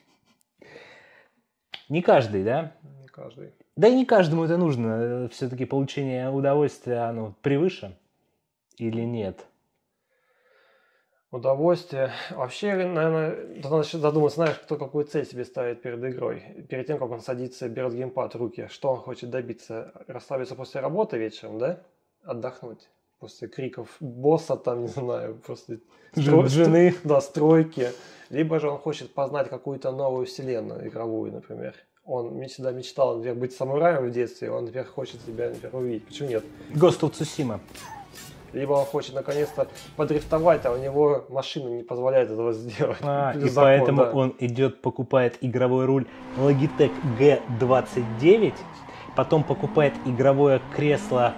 Не каждый, да? Не каждый. Да и не каждому это нужно. Все-таки получение удовольствия, оно превыше или нет? Удовольствие. Вообще, наверное, надо задуматься, знаешь, кто какую цель себе ставит перед игрой. Перед тем, как он садится и берет геймпад в руки. Что он хочет добиться? Расслабиться после работы вечером, да? Отдохнуть. После криков босса, там, не знаю, после Жены. да, стройки. Либо же он хочет познать какую-то новую вселенную игровую, например. Он всегда мечтал, например, быть самураем в детстве, он, например, хочет себя, например, увидеть. Почему нет? Ghost of Tsushima. Либо он хочет наконец-то подрифтовать, а у него машина не позволяет этого сделать. И поэтому он идет, покупает игровой руль Logitech G29, потом покупает игровое кресло.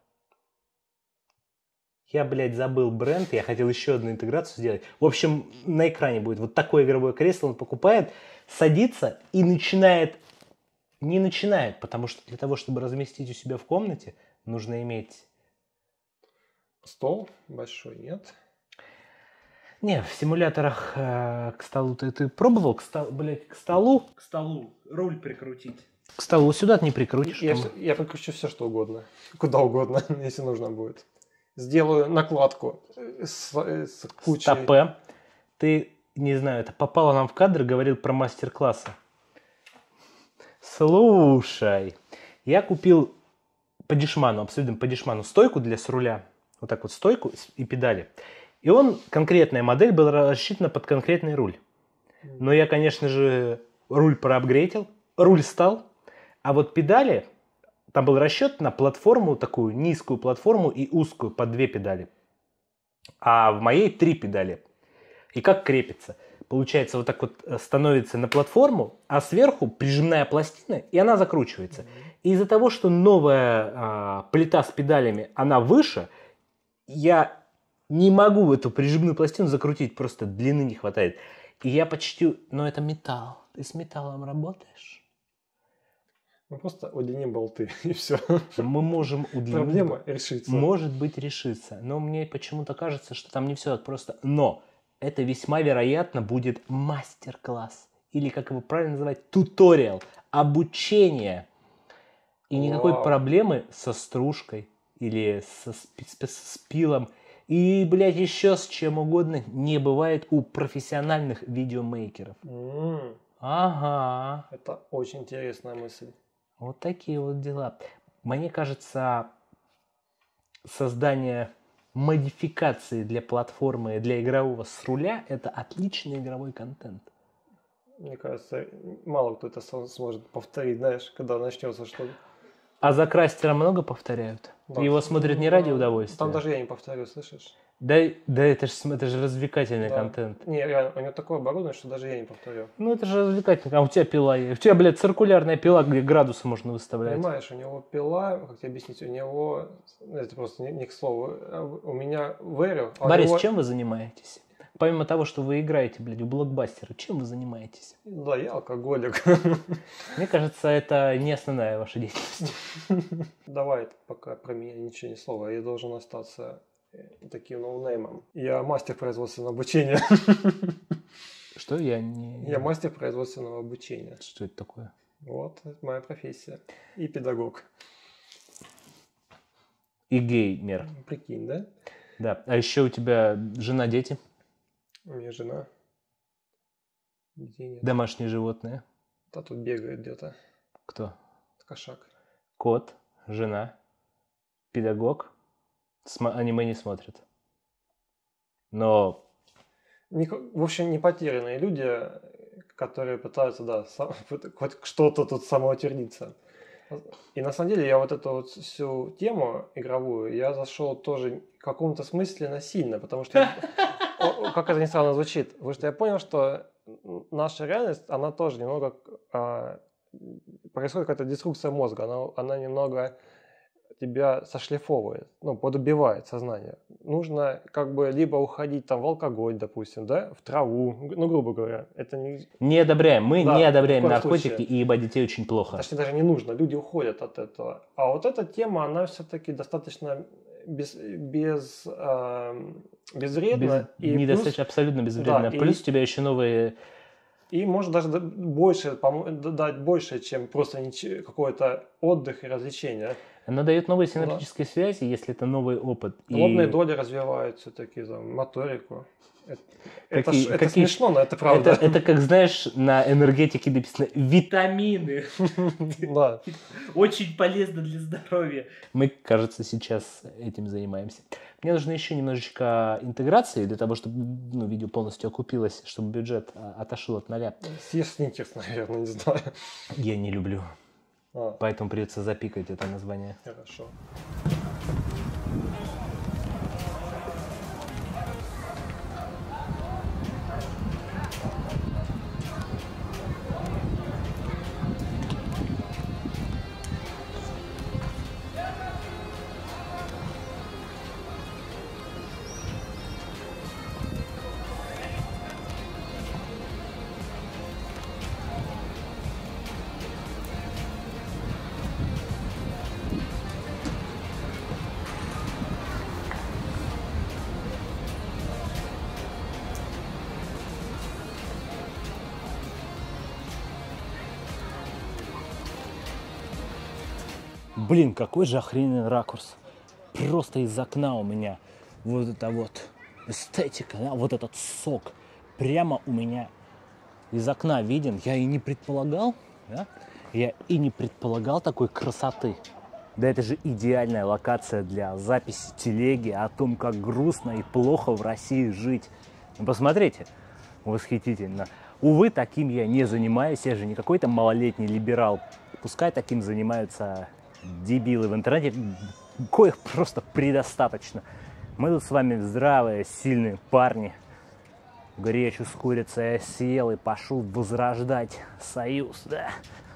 Я, блядь, забыл бренд, я хотел еще одну интеграцию сделать. В общем, на экране будет вот такое игровое кресло, он покупает, садится и начинает... Не начинает, потому что для того, чтобы разместить у себя в комнате, нужно иметь... Стол большой, нет? Не, в симуляторах к столу ты пробовал к столу руль прикрутить? К столу сюда ты не прикрутишь. Я прикручу все, что угодно. Куда угодно, если нужно будет. Сделаю накладку с кучей... Стопе. Ты, не знаю, это попало нам в кадр, говорил про мастер-классы. Слушай, я купил по дешману, абсолютно по дешману, стойку с руля. Вот так вот стойку и педали. И конкретная модель была рассчитана под конкретный руль. Но я, конечно же, руль проапгрейдил, руль стал, а вот педали, там был расчет на платформу, такую низкую платформу и узкую, под 2 педали. А в моей 3 педали. И как крепится? Получается, вот так вот становится на платформу, а сверху прижимная пластина, и она закручивается. И из-за того, что новая плита с педалями, она выше, я не могу эту прижимную пластину закрутить, просто длины не хватает. И я почти... Но это металл. Ты с металлом работаешь? Мы просто удлиним болты, и все. Мы можем удлинить... Проблема решится. Может быть, решится. Но мне почему-то кажется, что там не все так просто. Но это весьма вероятно будет мастер-класс. Или, как его правильно называть, туториал. Обучение. И никакой проблемы со стружкой или с пилом. И, блядь, еще с чем угодно не бывает у профессиональных видеомейкеров. Ага. Это очень интересная мысль. Вот такие вот дела. Мне кажется, создание модификации для платформы, для игрового с руля – это отличный игровой контент. Мне кажется, мало кто это сможет повторить, знаешь, когда начнется что-то. А за крастером много повторяют? Да. Его смотрят не ради удовольствия? Там даже я не повторю, слышишь? Да это же развлекательный контент. Не, реально, у него такое оборудование, что даже я не повторю. Ну это же развлекательно. А у тебя пила есть. У тебя, блядь, циркулярная пила, где градусы можно выставлять. Понимаешь, у него пила, как тебе объяснить, у него, это просто не к слову, у меня Вэрил. Борис, чем вы занимаетесь? Помимо того, что вы играете, блядь, в блокбастеры, чем вы занимаетесь? Да, я алкоголик. Мне кажется, это не основная ваша деятельность. Давай пока про меня ничего ни слова. Я должен остаться таким ноунеймом. Я мастер производственного обучения. Что я не... Я мастер производственного обучения. Что это такое? Вот, это моя профессия. И педагог. И геймер. Прикинь, да? Да. А еще у тебя жена, дети? У меня жена. Детей нет. Домашние животные? А тут бегает где-то. Кто? Кошак. Кот, жена, педагог. Аниме не смотрят. Но... В общем, не потерянные люди, которые пытаются, да, хоть что-то тут самоутвердиться. И на самом деле я вот эту вот всю тему игровую, я зашел тоже в каком-то смысле насильно, потому что, как это ни странно звучит, потому что я понял, что наша реальность, она тоже немного, происходит какая-то деструкция мозга, она немного тебя сошлифовывает, ну, подубивает сознание. Нужно как бы либо уходить там в алкоголь, допустим, да, в траву, ну, грубо говоря. Это не... Не одобряем. Мы Да, не одобряем в коем наркотики случае. и ебать детей очень плохо. Точнее, даже не нужно, люди уходят от этого. А вот эта тема, она все-таки достаточно безвредна. И Недостаточно, абсолютно безвредно. Да, Плюс у тебя еще новые... И может даже больше, дать больше, чем просто какой-то отдых и развлечения. Она дает новые синаптические связи, если это новый опыт. Лобные доли развивают все-таки моторику. Это Какие- смешно, но это правда. Это как, знаешь, на энергетике написано «витамины». Да. Очень полезно для здоровья. Мы, кажется, сейчас этим занимаемся. Мне нужно еще немножечко интеграции для того, чтобы видео полностью окупилось, чтобы бюджет отошел от 0. Съешь сникерс, наверное, не знаю. Я не люблю. А, Поэтому придется запикать это название. хорошо. Блин, какой же охрененный ракурс. Просто из окна у меня вот эта вот эстетика, да, вот этот сок прямо у меня из окна виден. Я и не предполагал, да? Я и не предполагал такой красоты. Да это же идеальная локация для записи телеги о том, как грустно и плохо в России жить. Ну, посмотрите, восхитительно. Увы, таким я не занимаюсь, я же не какой-то малолетний либерал. Пускай таким занимаются дебилы в интернете, коих просто предостаточно. Мы тут с вами здравые, сильные парни. Гречу с курицей я съел и пошел возрождать союз, да.